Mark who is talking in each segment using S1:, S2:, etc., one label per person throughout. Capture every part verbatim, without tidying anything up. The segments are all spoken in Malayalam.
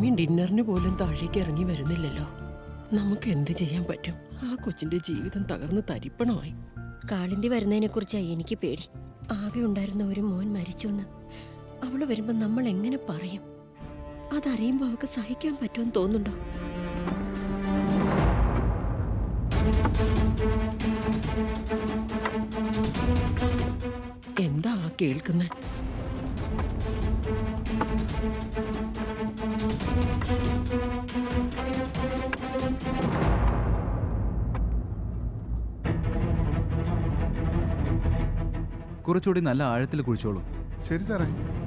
S1: സമയം ഡിന്നറിന് പോലും താഴേക്ക് ഇറങ്ങി വരുന്നില്ലല്ലോ. നമുക്ക് എന്ത് ചെയ്യാൻ പറ്റും? ആ കൊച്ചിന്റെ ജീവിതം തകർന്ന് തരിപ്പണമായി.
S2: കാളിന്തി വരുന്നതിനെ കുറിച്ചായി എനിക്ക് പേടി. ആകെ ഉണ്ടായിരുന്ന ഒരു മോൻ മരിച്ചുവെന്ന് അവള് വരുമ്പോ നമ്മൾ എങ്ങനെ പറയും? അതറിയുമ്പോ അവൾക്ക് സഹിക്കാൻ പറ്റുമെന്ന് തോന്നുന്നുണ്ടോ?
S1: എന്താ കേൾക്കുന്നേ?
S3: കുറച്ചുകൂടി നല്ല ആഴത്തിൽ കുഴിച്ചോളൂ.
S4: ശരി സാറേ.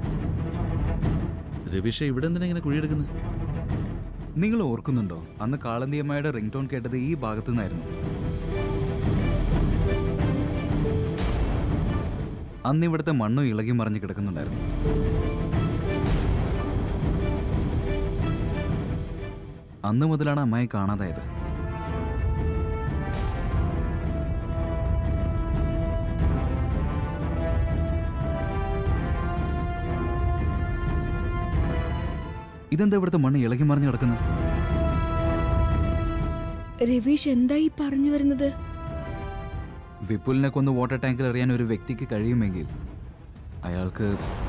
S5: രവീഷ ഇവിടെ എന്തിനാ ഇങ്ങനെ കുഴിയെടുക്കുന്നത്?
S3: നിങ്ങൾ ഓർക്കുന്നുണ്ടോ, അന്ന് കാളന്തിയമ്മയുടെ റിംഗ് ടോൺ കേട്ടത് ഈ ഭാഗത്തു നിന്നായിരുന്നു. അന്ന് ഇവിടുത്തെ മണ്ണും ഇളകി മറിഞ്ഞ് കിടക്കുന്നുണ്ടായിരുന്നു. അന്ന് മുതലാണ് അമ്മായി കാണാതായത്. ഇതെന്താ ഇവിടുത്തെ മണ്ണ് ഇളകി മറിഞ്ഞു കിടക്കുന്നത്?
S6: രവീഷ് എന്തായി പറഞ്ഞു വരുന്നത്?
S3: വിപുലിനെ കൊന്ന് വാട്ടർ ടാങ്കിൽ എറിയാൻ ഒരു വ്യക്തിക്ക് കഴിയുമെങ്കിൽ അയാൾക്ക്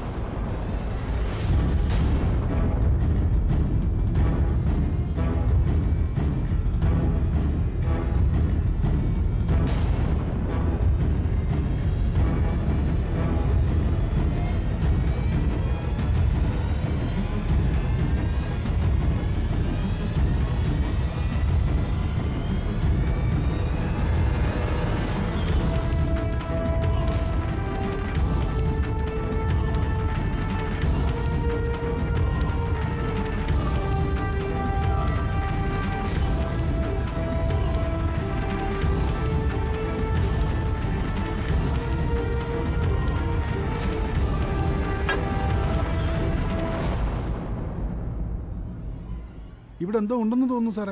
S4: ഇവിടെ എന്തോ ഉണ്ടെന്ന് തോന്നുന്നു സാറേ.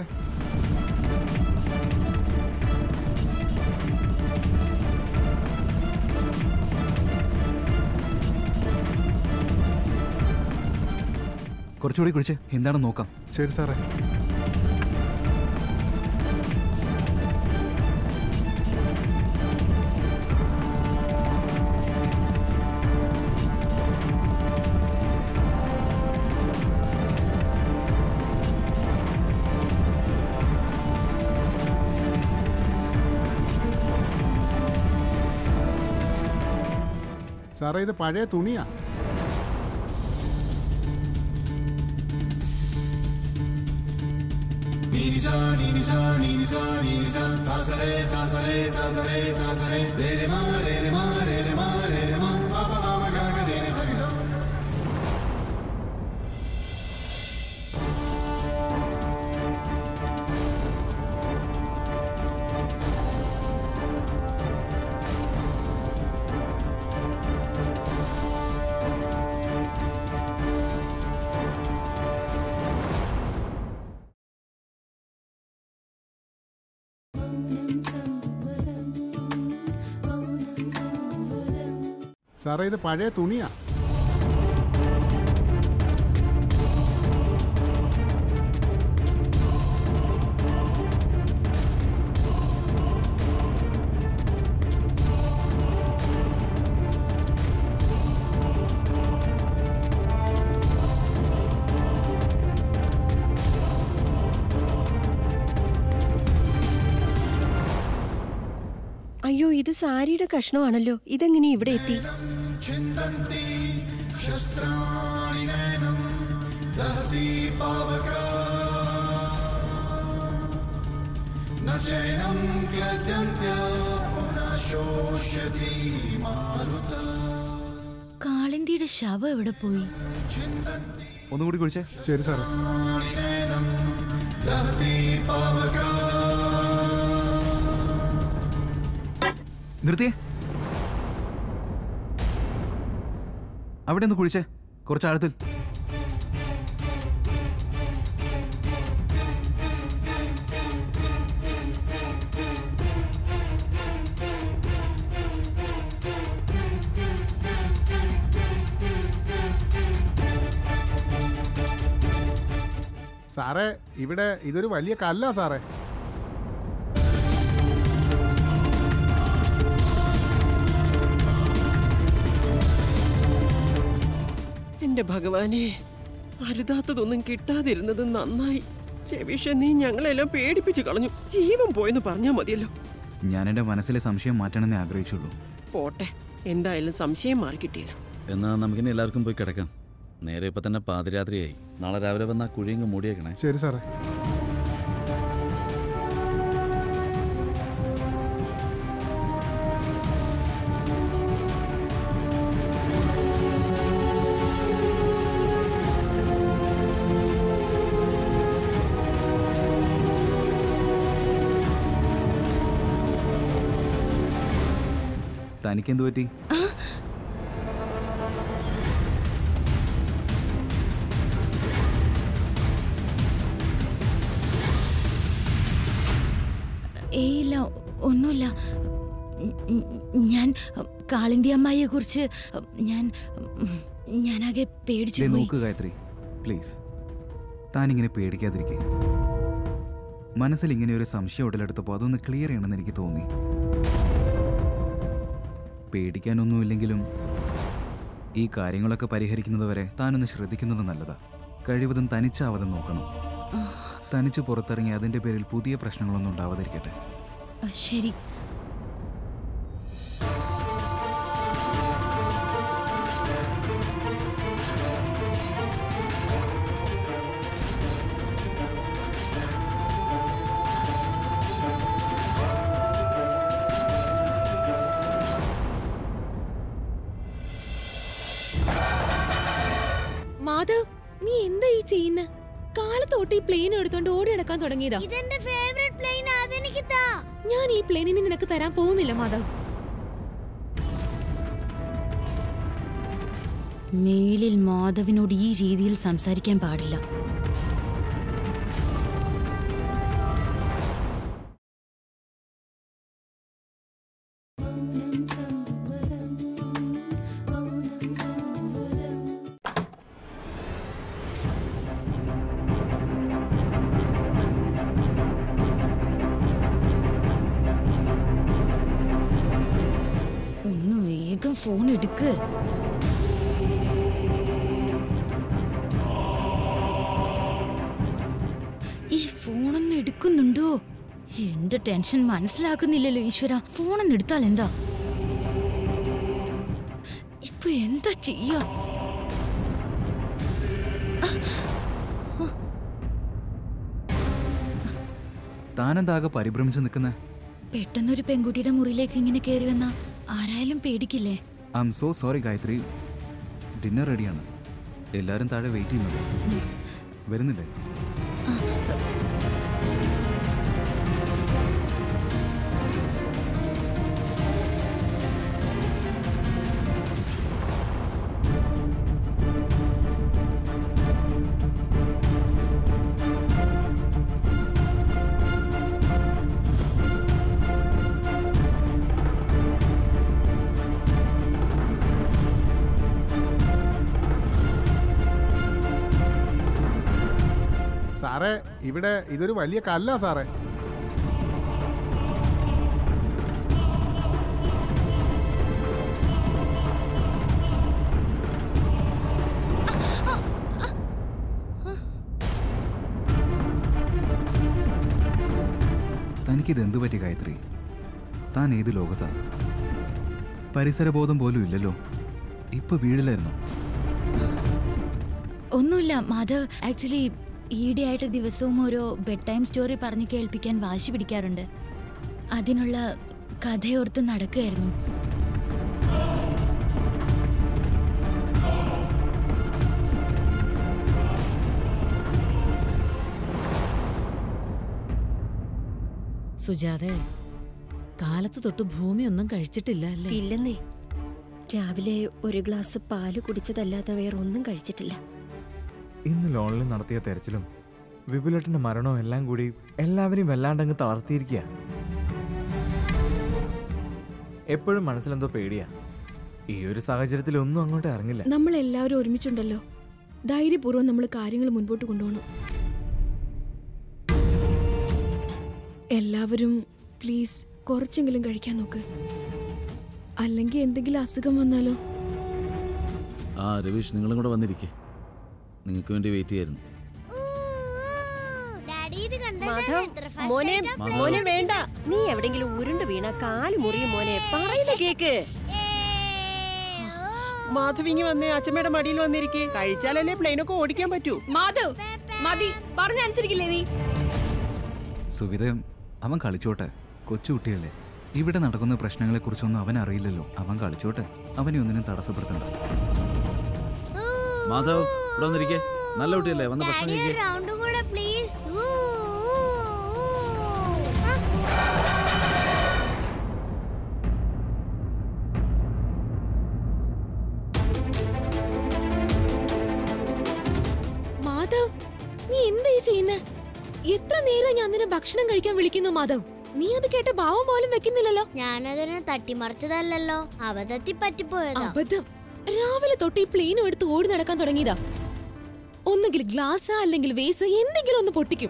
S3: കുറച്ചുകൂടി കുഴിച്ച് എന്താണെന്ന് നോക്കാം.
S4: ശരി സാറേ. സാറേ, ഇത് പഴയ തുണിയാ. സാറേ, ഇത് പഴയ തുണിയാ.
S2: അയ്യോ, ഇത് സാരിയുടെ കഷ്ണമാണല്ലോ. ഇതെങ്ങനെ ഇവിടെ എത്തി?
S6: കാളിന്തിയുടെ ശവം എവിടെ പോയി?
S3: ഒന്നുകൂടി കുഴിച്ചേ.
S4: ശരി സാറേ.
S3: നിർത്തിയേ. അവിടെ ഒന്ന് കുഴിച്ചേ, കുറച്ച് ആഴത്തിൽ.
S4: സാറേ ഇവിടെ ഇതൊരു വലിയ കല്ലാ സാറേ.
S1: എന്റെ ഭഗവാനെ, അരുതാത്തതൊന്നും കിട്ടാതിരുന്നത് നന്നായി. രവീഷ, നീ ഞങ്ങളെല്ലാം പേടിപ്പിച്ചു കളഞ്ഞു. ജീവൻ പോയെന്ന് പറഞ്ഞാ മതിയല്ലോ.
S3: ഞാൻ എൻ്റെ മനസ്സിലെ സംശയം മാറ്റണമെന്നേ ആഗ്രഹിച്ചുള്ളൂ.
S1: പോട്ടെ, എന്തായാലും സംശയം മാറി കിട്ടിയില്ല.
S5: എന്നാ നമുക്കിനി എല്ലാവർക്കും പോയി കിടക്കാം. നേരെ ഇപ്പൊ തന്നെ പാതിരാത്രിയായി. നാളെ രാവിലെ വന്ന കുഴിയങ്ങ് മൂടിയേക്കണേ.
S4: ശരി സാറേ.
S3: തനിക്കെന്ത് പറ്റി?
S6: ഏയില്ല, ഒന്നുമില്ല. ഞാൻ കാളിന്തി അമ്മായിയെ കുറിച്ച് ഞാൻ ഞാനാകെ പേടിച്ചു പോയി.
S3: നോക്ക് ഗായത്രി, പ്ലീസ് താനിങ്ങനെ പേടിക്കാതിരിക്കേ. മനസ്സിൽ ഇങ്ങനെ ഒരു സംശയം ഉടലെടുത്തപ്പോൾ അതൊന്ന് ക്ലിയർ ചെയ്യണമെന്ന് എനിക്ക് തോന്നി. പേടിക്കാനൊന്നുമില്ലെങ്കിലും ഈ കാര്യങ്ങളൊക്കെ പരിഹരിക്കുന്നത് വരെ താനൊന്ന് ശ്രദ്ധിക്കുന്നത് നല്ലതാ. കഴിവതും തനിച്ചാവതും നോക്കണം. തനിച്ച് പുറത്തിറങ്ങി അതിന്റെ പേരിൽ പുതിയ പ്രശ്നങ്ങളൊന്നും ഉണ്ടാവാതിരിക്കട്ടെ.
S6: ശരി.
S7: മാധവ്, നീ എന്താ ഈ ചെയ്യുന്ന? കാലത്തോട്ട് ഈ പ്ലെയിൻ എടുത്തോണ്ട് ഓടി നടക്കാൻ തുടങ്ങിയതാ.
S8: ഇതെന്റെ ഫേവറേറ്റ് പ്ലെയിൻ, അതെനിക്ക് താ.
S7: ഞാൻ ഈ പ്ലെയിനിനെ നിനക്ക് തരാൻ പോകുന്നില്ല മാധവ്.
S6: മേലിൽ മാധവിനോട് ഈ രീതിയിൽ സംസാരിക്കാൻ പാടില്ല. ഒന്ന് വേഗം ഫോൺ എടുക്ക്. ഈ ഫോണൊന്ന് എടുക്കുന്നുണ്ടോ? എന്റെ ടെൻഷൻ മനസ്സിലാക്കുന്നില്ലല്ലോ ഈശ്വര. ഫോണൊന്ന് എടുത്താൽ എന്താ? ഇപ്പൊ എന്താ ചെയ്യാ?
S3: താനെന്താകെ പരിഭ്രമിച്ച് നിൽക്കുന്നേ?
S6: പെട്ടെന്നൊരു പെൺകുട്ടിയുടെ മുറിയിലേക്ക് ഇങ്ങനെ കയറി വന്നാ ആരായാലും പേടിക്കില്ലേ?
S3: I'm so sorry Gayathri. Dinner റെഡിയാണ്. എല്ലാവരും താഴെ വെയിറ്റ് ചെയ്യുന്നുണ്ട്. വരുന്നില്ലേ?
S4: സാറേ ഇവിടെ ഇതൊരു വലിയ കല്ലാ സാറേ.
S3: തനിക്കിത് എന്തു പറ്റി ഗായത്രി? താൻ ഏത് ലോകത്താ? പരിസരബോധം പോലും ഇല്ലല്ലോ. ഇപ്പൊ വീടിലായിരുന്നു.
S6: ഒന്നുമില്ല മാധവ്. ആക്ച്വലി ഈയിടെയായിട്ട് ദിവസവും ഓരോ ബെഡ് ടൈം സ്റ്റോറി പറഞ്ഞ് കേൾപ്പിക്കാൻ വാശി പിടിക്കാറുണ്ട്. അതിനുള്ള കഥയോർത്ത് നടക്കുകയായിരുന്നു.
S9: സുജാതെ, കാലത്ത് തൊട്ട് ഭൂമി ഒന്നും കഴിച്ചിട്ടില്ല അല്ലേ?
S2: ഇല്ലെന്നേ. രാവിലെ ഒരു ഗ്ലാസ് പാല് കുടിച്ചതല്ലാതെ വേറെ ഒന്നും കഴിച്ചിട്ടില്ല.
S10: ഇന്ന് ലോണിൽ നടത്തിയ തെരച്ചിലും വിപുലേട്ടന്റെ മരണവും എല്ലാം കൂടി എല്ലാവരെയും വല്ലാണ്ടങ്ങ് തളർത്തിയിരിക്കുക. എപ്പോഴും മനസ്സിലെന്തോ പേടിയാ. ഈ ഒരു സാഹചര്യത്തിൽ ഒന്നും അങ്ങോട്ട് ഇറങ്ങില്ല.
S6: നമ്മൾ എല്ലാവരും ഒരുമിച്ചുണ്ടല്ലോ. ധൈര്യപൂർവ്വം നമ്മൾ കാര്യങ്ങൾ മുൻപോട്ട് കൊണ്ടുപോകണം.
S7: എല്ലാവരും പ്ലീസ് കുറച്ചെങ്കിലും കഴിക്കാൻ നോക്ക്. അല്ലെങ്കിൽ എന്തെങ്കിലും അസുഖം വന്നാലോ?
S5: ആ രവീഷ്, നിങ്ങളും കൂടെ വന്നിരിക്കേ. നിങ്ങൾക്ക് വേണ്ടി വെയിറ്റ് ചെയ്യായിരുന്നു.
S2: മാധവ്, മോനെ മോനെ വേണ്ട. നീ എവിടെങ്കിലും ഉരുണ്ട് വീണ കാല് മുറിയും മോനെ. പറയുന്ന കേക്ക്.
S1: മാധവിങ്ങി വന്നേ, അച്ഛമ്മയുടെ മടിയിൽ വന്നിരിക്കേ. കഴിച്ചാലല്ലേ പ്ലെയിനൊക്കെ ഓടിക്കാൻ പറ്റൂ.
S7: മാധവ് മതി, പറഞ്ഞനുസരിക്കില്ലേ നീ?
S3: സുവിധ, അവൻ കളിച്ചോട്ടെ, കൊച്ചുകുട്ടിയല്ലേ. ഇവിടെ നടക്കുന്ന പ്രശ്നങ്ങളെ കുറിച്ചൊന്നും അവൻ അറിയില്ലല്ലോ. അവൻ കളിച്ചോട്ടെ, അവനെ ഒന്നിനും തടസ്സപ്പെടുത്തണ്ട.
S5: മാധവ്, ഇവിടെ വന്നിരിക്കേ. നല്ല കുട്ടിയല്ലേ, വന്ന ഭക്ഷണം കഴിക്കേ.
S7: മാധവ്, നീ എന്താ ഈ ചെയ്യുന്നേ? എത്ര നേരം ഞാൻ നിന്നെ ഭക്ഷണം കഴിക്കാൻ വിളിക്കുന്നു മാധവ്? നീ അത് കേട്ട ഭാവം പോലും വെക്കുന്നില്ലല്ലോ.
S8: ഞാനതിനെ തട്ടിമറിച്ചതല്ലോ, അബദ്ധത്തിൽ പറ്റിപ്പോയതാ.
S7: അബദ്ധം? രാവിലെ തൊട്ട് ഈ പ്ലെയിനും എടുത്ത് ഓടി നടക്കാൻ തുടങ്ങിയതാ. ഒന്നുകിൽ ഗ്ലാസ് അല്ലെങ്കിൽ വേസ് എന്തെങ്കിലും ഒന്ന് പൊട്ടിക്കും.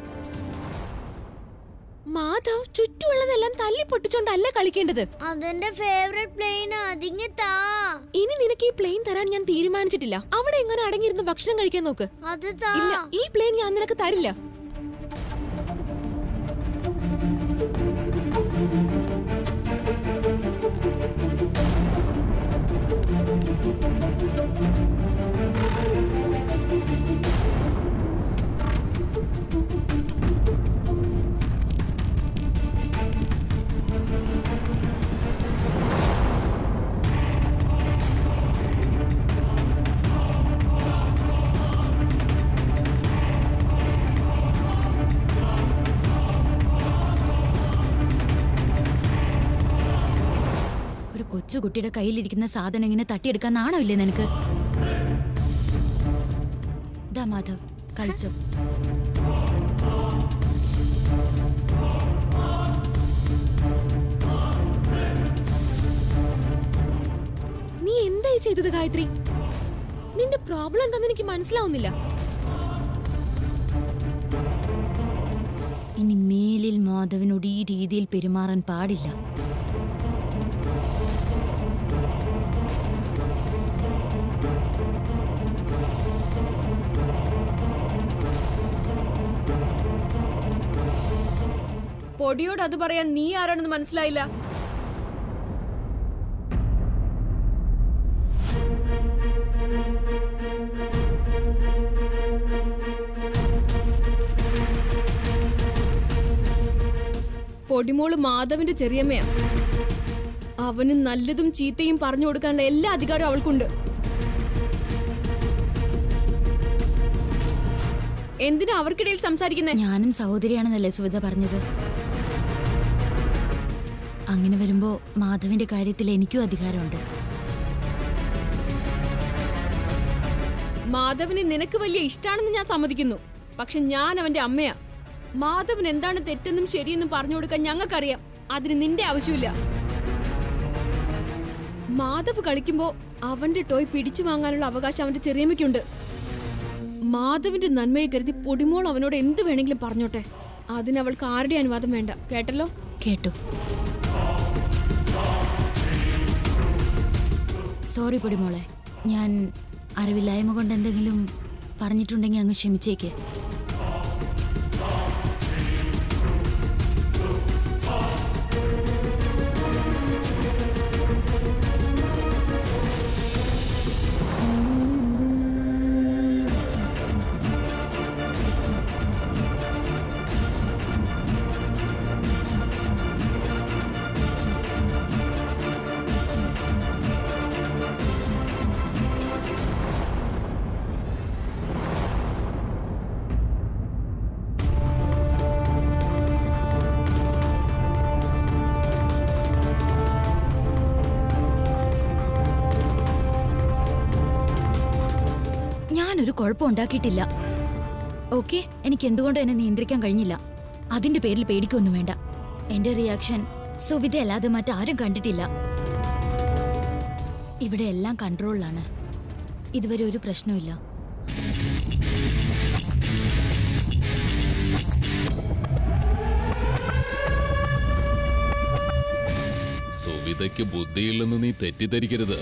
S7: മാധവ്, ചുറ്റുമുള്ളതെല്ലാം തല്ലി പൊട്ടിച്ചോണ്ടല്ല കളിക്കേണ്ടത്.
S8: അതെന്റെ ഫേവറേറ്റ് പ്ലെയിൻ. അതിങ്ങ് താ.
S7: ഇനി നിനക്ക് ഈ പ്ലെയിൻ തരാൻ ഞാൻ തീരുമാനിച്ചിട്ടില്ല. അവിടെ എങ്ങനെ അടങ്ങിയിരുന്ന് ഭക്ഷണം കഴിക്കാൻ നോക്ക്.
S8: അത് താ.
S7: ഇല്ല, ഈ പ്ലെയിൻ ഞാൻ നിനക്ക് തരില്ല. കൊച്ചുകുട്ടിയുടെ കയ്യിലിരിക്കുന്ന സാധനം ഇങ്ങനെ തട്ടിയെടുക്കാൻ നാണോ ഇല്ലേ നിനക്ക്? ദാ മാധവ്, കളിച്ചോ. നീ എന്തായി ചെയ്തത് ഗായത്രി? നിന്റെ പ്രോബ്ലം എന്താന്ന് എനിക്ക് മനസ്സിലാവുന്നില്ല. ഇനി മേലിൽ മാധവനോട് ഈ രീതിയിൽ പെരുമാറാൻ പാടില്ല. പൊടിയോട് അത് പറയാൻ നീ ആരാണെന്ന് മനസ്സിലായില്ല. പൊടിമോള് മാധവന്റെ ചെറിയമ്മയാ. അവന് നല്ലതും ചീത്തയും പറഞ്ഞു കൊടുക്കാനുള്ള എല്ലാ അധികാരവും അവൾക്കുണ്ട്. എന്തിനാ അവർക്കിടയിൽ സംസാരിക്കുന്നത്? ഞാനും സഹോദരിയാണെന്നല്ലേ സുവിധ പറഞ്ഞത്. അങ്ങനെ വരുമ്പോ മാധവന്റെ കാര്യത്തിൽ എനിക്കും അധികാരമുണ്ട്. മാധവന് നിനക്ക് വലിയ ഇഷ്ടാണെന്ന് ഞാൻ സമ്മതിക്കുന്നു. പക്ഷെ ഞാൻ അവന്റെ അമ്മയാ. മാധവൻ എന്താണ് തെറ്റെന്നും ശരിയെന്നും പറഞ്ഞു കൊടുക്കാൻ ഞങ്ങൾക്കറിയാം. അതിന് നിന്റെ ആവശ്യമില്ല. മാധവ് കളിക്കുമ്പോ അവന്റെ ടോയ് പിടിച്ചു വാങ്ങാനുള്ള അവകാശം അവന്റെ ചെറിയമ്മയ്ക്കുണ്ട്. മാധവന്റെ നന്മയെ കരുതി പൊടിമോൾ അവനോട് എന്ത് വേണമെങ്കിലും പറഞ്ഞോട്ടെ. അതിനവൾക്ക് ആരുടെ അനുവാദം വേണ്ട. കേട്ടല്ലോ? കേട്ടു. സോറി പൊടിമോളെ, ഞാൻ അറിവില്ലായ്മ കൊണ്ട് എന്തെങ്കിലും പറഞ്ഞിട്ടുണ്ടെങ്കിൽ അങ്ങ് ക്ഷമിച്ചേക്ക്. ഞാനൊരു കുഴപ്പം ഉണ്ടാക്കിയിട്ടില്ല. ഓക്കെ, എനിക്ക് എന്തുകൊണ്ടും എന്നെ നിയന്ത്രിക്കാൻ കഴിഞ്ഞില്ല. അതിന്റെ പേരിൽ പേടിക്കൊന്നും വേണ്ട. എന്റെ റിയാക്ഷൻ സുവിധ അല്ലാതെ മറ്റാരും കണ്ടിട്ടില്ല. ഇവിടെ എല്ലാം കൺട്രോളിലാണ്. ഇതുവരെ ഒരു പ്രശ്നമില്ല.
S11: സുവിതയ്ക്ക് ബുദ്ധിയില്ലെന്ന് നീ തെറ്റിദ്ധരിക്കരുത്.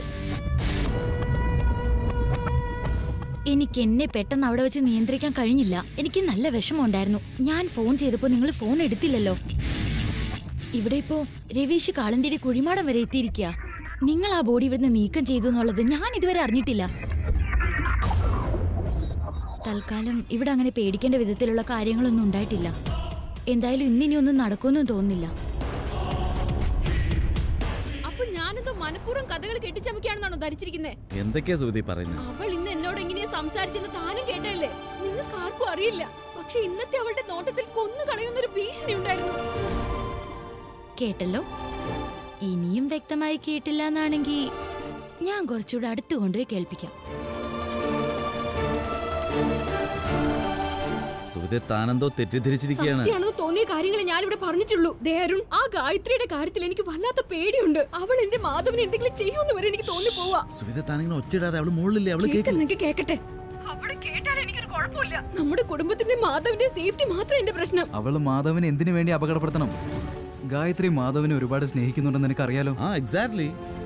S6: എനിക്ക് എന്നെ പെട്ടെന്ന് അവിടെ വെച്ച് നിയന്ത്രിക്കാൻ കഴിഞ്ഞില്ല. എനിക്ക് നല്ല വിഷമമുണ്ടായിരുന്നു. ഞാൻ ഫോൺ ചെയ്തപ്പോ നിങ്ങൾ ഫോൺ എടുത്തില്ലല്ലോ. ഇവിടെ ഇപ്പോ രവീഷ് കാളന്തിയുടെ കുഴിമാടം വരെ എത്തിയിരിക്കുക. നിങ്ങൾ ആ ബോഡി ഇവിടുന്ന് നീക്കം ചെയ്തു എന്നുള്ളത് ഞാൻ ഇതുവരെ അറിഞ്ഞിട്ടില്ല. തൽക്കാലം ഇവിടെ അങ്ങനെ പേടിക്കേണ്ട വിധത്തിലുള്ള കാര്യങ്ങളൊന്നും ഉണ്ടായിട്ടില്ല. എന്തായാലും ഇന്നിനി ഒന്നും നടക്കുമെന്നും തോന്നുന്നില്ല.
S7: അപ്പൊ ഞാനെന്തോ മനഃപൂർവ്വം കഥകൾ കെട്ടിച്ചമക്കാണെന്നാണോ ധരിച്ചിരിക്കുന്നത്?
S5: എന്തൊക്കെയാ സുവിധി പറയുന്നത്?
S7: അവൾ ഇന്ന് എന്നോട് എങ്ങനെയാ സംസാരിച്ചെന്ന് താനും കേട്ടല്ലേ? നിങ്ങൾക്ക് ആർക്കും അറിയില്ല. പക്ഷെ ഇന്നത്തെ അവളുടെ നോട്ടത്തിൽ കൊന്നു കളയുന്നൊരു ഭീഷണി ഉണ്ടായിരുന്നു.
S6: കേട്ടല്ലോ. ഇനിയും വ്യക്തമായി കേട്ടില്ല എന്നാണെങ്കിൽ ഞാൻ കുറച്ചുകൂടെ അടുത്ത് കൊണ്ടുപോയി കേൾപ്പിക്കാം.
S5: സുവിധ താനെന്തോ തെറ്റിദ്ധരിച്ചിരിക്കുകയാണ്.
S7: സത്യമാണെന്ന് തോന്നിയ കാര്യങ്ങളെ ഞാനിവിടെ പറഞ്ഞിട്ടുള്ളൂ. ദേരുൺ, ആ ഗായത്രിയുടെ കാര്യത്തിൽ എനിക്ക് വല്ലാത്ത പേടിയുണ്ട്. അവൾ എന്റെ മാധവനെ എന്തെങ്കിലും ചെയ്യുമെന്ന് വരെ എനിക്ക് തോന്നി പോവാ.
S5: സുവിധ താനിങ്ങനെ ഒച്ചിടാതെ, അവള് മുകളിലില്ലേ, അവള് കേൾക്കുന്നു.
S7: കേക്കട്ടെ. നമ്മുടെ കുടുംബത്തിന്റെ മാധവന്റെ സേഫ്റ്റി മാത്രം എന്റെ പ്രശ്നം.
S3: അവള് മാധവനെ എന്തിനു വേണ്ടി അപകടപ്പെടുത്തണം? ഗായത്രി മാധവനെ ഒരുപാട് സ്നേഹിക്കുന്നുണ്ടെന്ന് എനിക്കറിയാലോ.
S5: ആ എക്സാക്ട്ലി.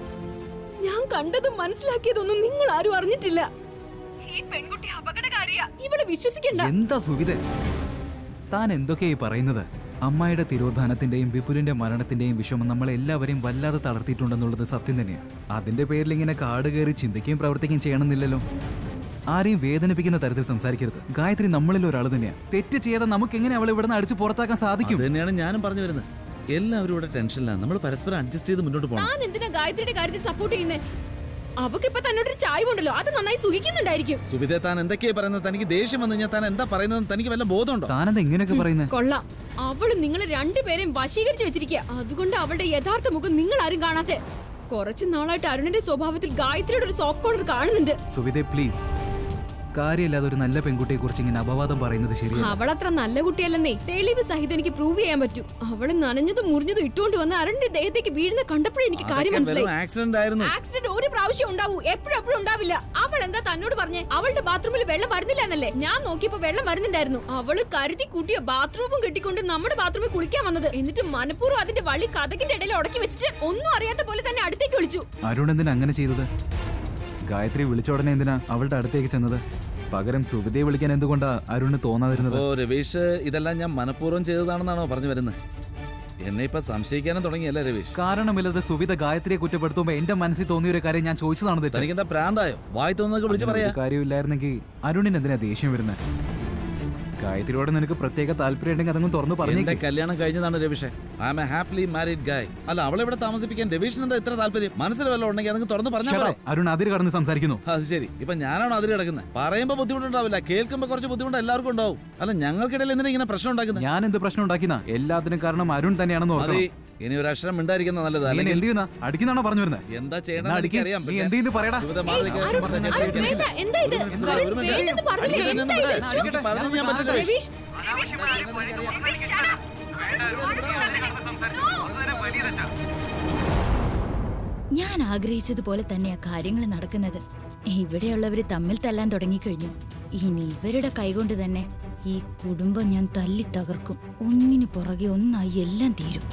S7: ഞാൻ കണ്ടതും മനസ്സിലാക്കിയതൊന്നും നിങ്ങൾ ആരും അറിഞ്ഞിട്ടില്ല. ഈ പെൺകുട്ടി അപകടകാരിയാ. ഇവളെ വിശ്വസിക്കണ്ട.
S3: എന്താ സുവിധ താൻ എന്തൊക്കെയായി പറയുന്നത്? അമ്മായിയുടെ തിരോധാനത്തിന്റെയും വിപുലിന്റെ മരണത്തിന്റെയും വിഷമം നമ്മളെ എല്ലാവരെയും വല്ലാതെ തളർത്തിയിട്ടുണ്ടെന്നുള്ളത് സത്യം തന്നെയാണ്. അതിന്റെ പേരിൽ ഇങ്ങനെ കാട് കയറി ചിന്തിക്കുകയും പ്രവർത്തിക്കുകയും ചെയ്യണമെന്നില്ലല്ലോ. ആരെയും വേദനിപ്പിക്കുന്ന തരത്തിൽ സംസാരിക്കരുത്. ഗായത്രി നമ്മളിൽ ഒരാൾ തന്നെയാണ്. തെറ്റ് ചെയ്യാതെ നമുക്ക് എങ്ങനെ അവളെ ഇവിടെ നിന്ന് അടിച്ചു പുറത്താക്കാൻ സാധിക്കും?
S5: തന്നെയാണ് ഞാനും പറഞ്ഞു വരുന്നത്. എല്ലാവരും ഇവിടെ ടെൻഷനിലാണ്. നമ്മൾ പരസ്പരം അഡ്ജസ്റ്റ് ചെയ്ത് മുന്നോട്ട് പോകണം.
S7: താൻ എന്തിനാ ഗായത്രിയുടെ കാര്യത്തിൽ സപ്പോർട്ട് ചെയ്യുന്നേ? അവക്കിപ്പോ തന്നോടൊരു ചായവുണ്ടല്ലോ, അത് നന്നായി സുഖിക്കുന്നുണ്ടായിരിക്കും.
S5: സുവിധ താൻ എന്തൊക്കെയാ പറയുന്നത്? തനിക്ക് ദേഷ്യം വന്നു കഴിഞ്ഞാൽ താൻ എന്താ പറയുന്നത്? തനിക്ക് വല്ല ബോധമുണ്ടോ?
S3: താനെന്താ ഇങ്ങനെയൊക്കെ പറയുന്നത്?
S7: കൊള്ളാം. അവള് നിങ്ങളെ രണ്ടുപേരെയും വശീകരിച്ച് വെച്ചിരിക്കുക. അതുകൊണ്ട് അവളുടെ യഥാർത്ഥ മുഖം നിങ്ങൾ ആരും കാണാത്തെ. കുറച്ചു നാളായിട്ട് അരുണിന്റെ സ്വഭാവത്തിൽ ഗായത്രിയുടെ ഒരു സോഫ്റ്റ് കോർണർ കാണുന്നുണ്ട്.
S3: സുവിധ പ്ലീസ്, കാര്യമില്ലാതെ ഒരു നല്ല പെൺകുട്ടിയെ കുറിച്ച് ഇങ്ങനെ അപവാദം പറയുന്നത് ശരിയല്ല.
S7: അവളത്ര നല്ല കുട്ടിയല്ലെന്നേ. തെളിവ് സഹിതം എനിക്ക് പ്രൂവ് ചെയ്യാൻ പറ്റും. അവള് നനഞ്ഞതും മുറിഞ്ഞതും ഇട്ടുകൊണ്ട് വന്ന് അരുണിന്റെ ദേഹത്തേക്ക് വീഴുന്ന കണ്ടപ്പോഴേ എനിക്ക് കാര്യം മനസ്സിലായി. ആക്സിഡന്റ് ഒരു പ്രാവശ്യം ഉണ്ടാവൂ, എപ്പോഴും എപ്പോഴും ഉണ്ടാവില്ല. അവൾ എന്താ തന്നോട് പറഞ്ഞേ? അവളുടെ ബാത്റൂമിൽ വെള്ളം വരുന്നില്ല എന്നല്ലേ? ഞാൻ നോക്കിയപ്പോ വെള്ളം വരുന്നുണ്ടായിരുന്നു. അവള് കരുതി കൂട്ടിയ ബാത്റൂമും കെട്ടിക്കൊണ്ട് നമ്മുടെ ബാത്റൂമിൽ കുളിക്കാൻ വന്നത്. എന്നിട്ട് മനഃപൂർവ്വം അതിന്റെ വള്ളി കഥകിന്റെ ഇടയിൽ ഉടക്കി വെച്ചിട്ട് ഒന്നും അറിയാത്ത പോലെ തന്നെ അടുത്തേക്ക് വിളിച്ചു.
S3: അരുൺ എന്തിനാ അങ്ങനെ ചെയ്തത്? ഗായത്രി വിളിച്ച ഉടനെ എന്തിനാ അവളുടെ അടുത്തേക്ക് ചെന്നത്? പകരം സുവിധയെ വിളിക്കാൻ എന്തുകൊണ്ടാ അരുണ് തോന്നാതിരുന്നത്?
S5: ഓ രവീഷ്, ഇതെല്ലാം ഞാൻ മനഃപൂർവ്വം ചെയ്തതാണെന്നാണോ പറഞ്ഞു വരുന്നത്? എന്നെ ഇപ്പൊ സംശയിക്കാനും തുടങ്ങിയല്ലേ രവീഷ്?
S3: കാരണമില്ലാതെ സുവിധ ഗായത്രിയെ കുറ്റപ്പെടുത്തുമ്പോ എന്റെ മനസ്സിൽ തോന്നിയ ഒരു കാര്യം ഞാൻ ചോദിച്ചതാണ്.
S5: തനിക്കെന്താ പ്രാന്തായോ? വായി തോന്നുന്നതൊക്കെ വിളിച്ചു പറയാ.
S3: കാര്യമില്ലായിരുന്നെങ്കിൽ അരുണിന് എന്തിനാ ദേഷ്യം വരുന്നത്? ഗായത്രിയോട് നിനക്ക് പ്രത്യേക താല്പര്യം ഉണ്ടെങ്കിൽ അതങ്ങ് തുറന്നു പറഞ്ഞു.
S5: എന്റെ കല്യാണം കഴിഞ്ഞതാണ് Raveesh. I am a happily married guy. അല്ല, അവളെ ഇവിടെ താമസിപ്പിക്കാൻ രവീഷിന് എന്താ ഇത്ര താല്പര്യം? മനസ്സിൽ വല്ല ഉണ്ടെങ്കിൽ അതങ്ങ് തുറന്നു പറഞ്ഞാൽ
S3: അരുൺ അതിര് കടന്ന് സംസാരിക്കുന്നു.
S5: അത് ശരി. ഇപ്പൊ ഞാനാണോ അതിര് കിടക്കുന്നത്? പറയുമ്പോ ബുദ്ധിമുട്ടുണ്ടാവില്ല, കേൾക്കുമ്പോ കുറച്ച് ബുദ്ധിമുട്ട് എല്ലാവർക്കും ഉണ്ടാവും. അല്ല, ഞങ്ങൾക്കിടയിൽ എന്തിനാ ഇങ്ങനെ പ്രശ്നം ഉണ്ടാക്കുന്നത്?
S3: ഞാൻ എന്ത് പ്രശ്നം ഉണ്ടാക്കിയെന്നാ? എല്ലാത്തിനും കാരണം അരുൺ തന്നെയാണെന്ന് ഓർക്കണം.
S5: ഇനി ഒരു അക്ഷരം മിണ്ടായിരിക്കുന്ന നല്ലത്.
S3: അടിക്കുന്നാണോ പറഞ്ഞു വരുന്നത്?
S5: എന്താ ചെയ്യണം അറിയാം.
S6: ഞാൻ ആഗ്രഹിച്ചതുപോലെ തന്നെയാ കാര്യങ്ങൾ നടക്കുന്നത്. ഇവിടെയുള്ളവര് തമ്മിൽ തല്ലാൻ തുടങ്ങിക്കഴിഞ്ഞു. ഇനി ഇവരുടെ കൈകൊണ്ട് തന്നെ ഈ കുടുംബം ഞാൻ തല്ലി തകർക്കും. ഒന്നിനു പുറകെ ഒന്നായി എല്ലാം തീരും.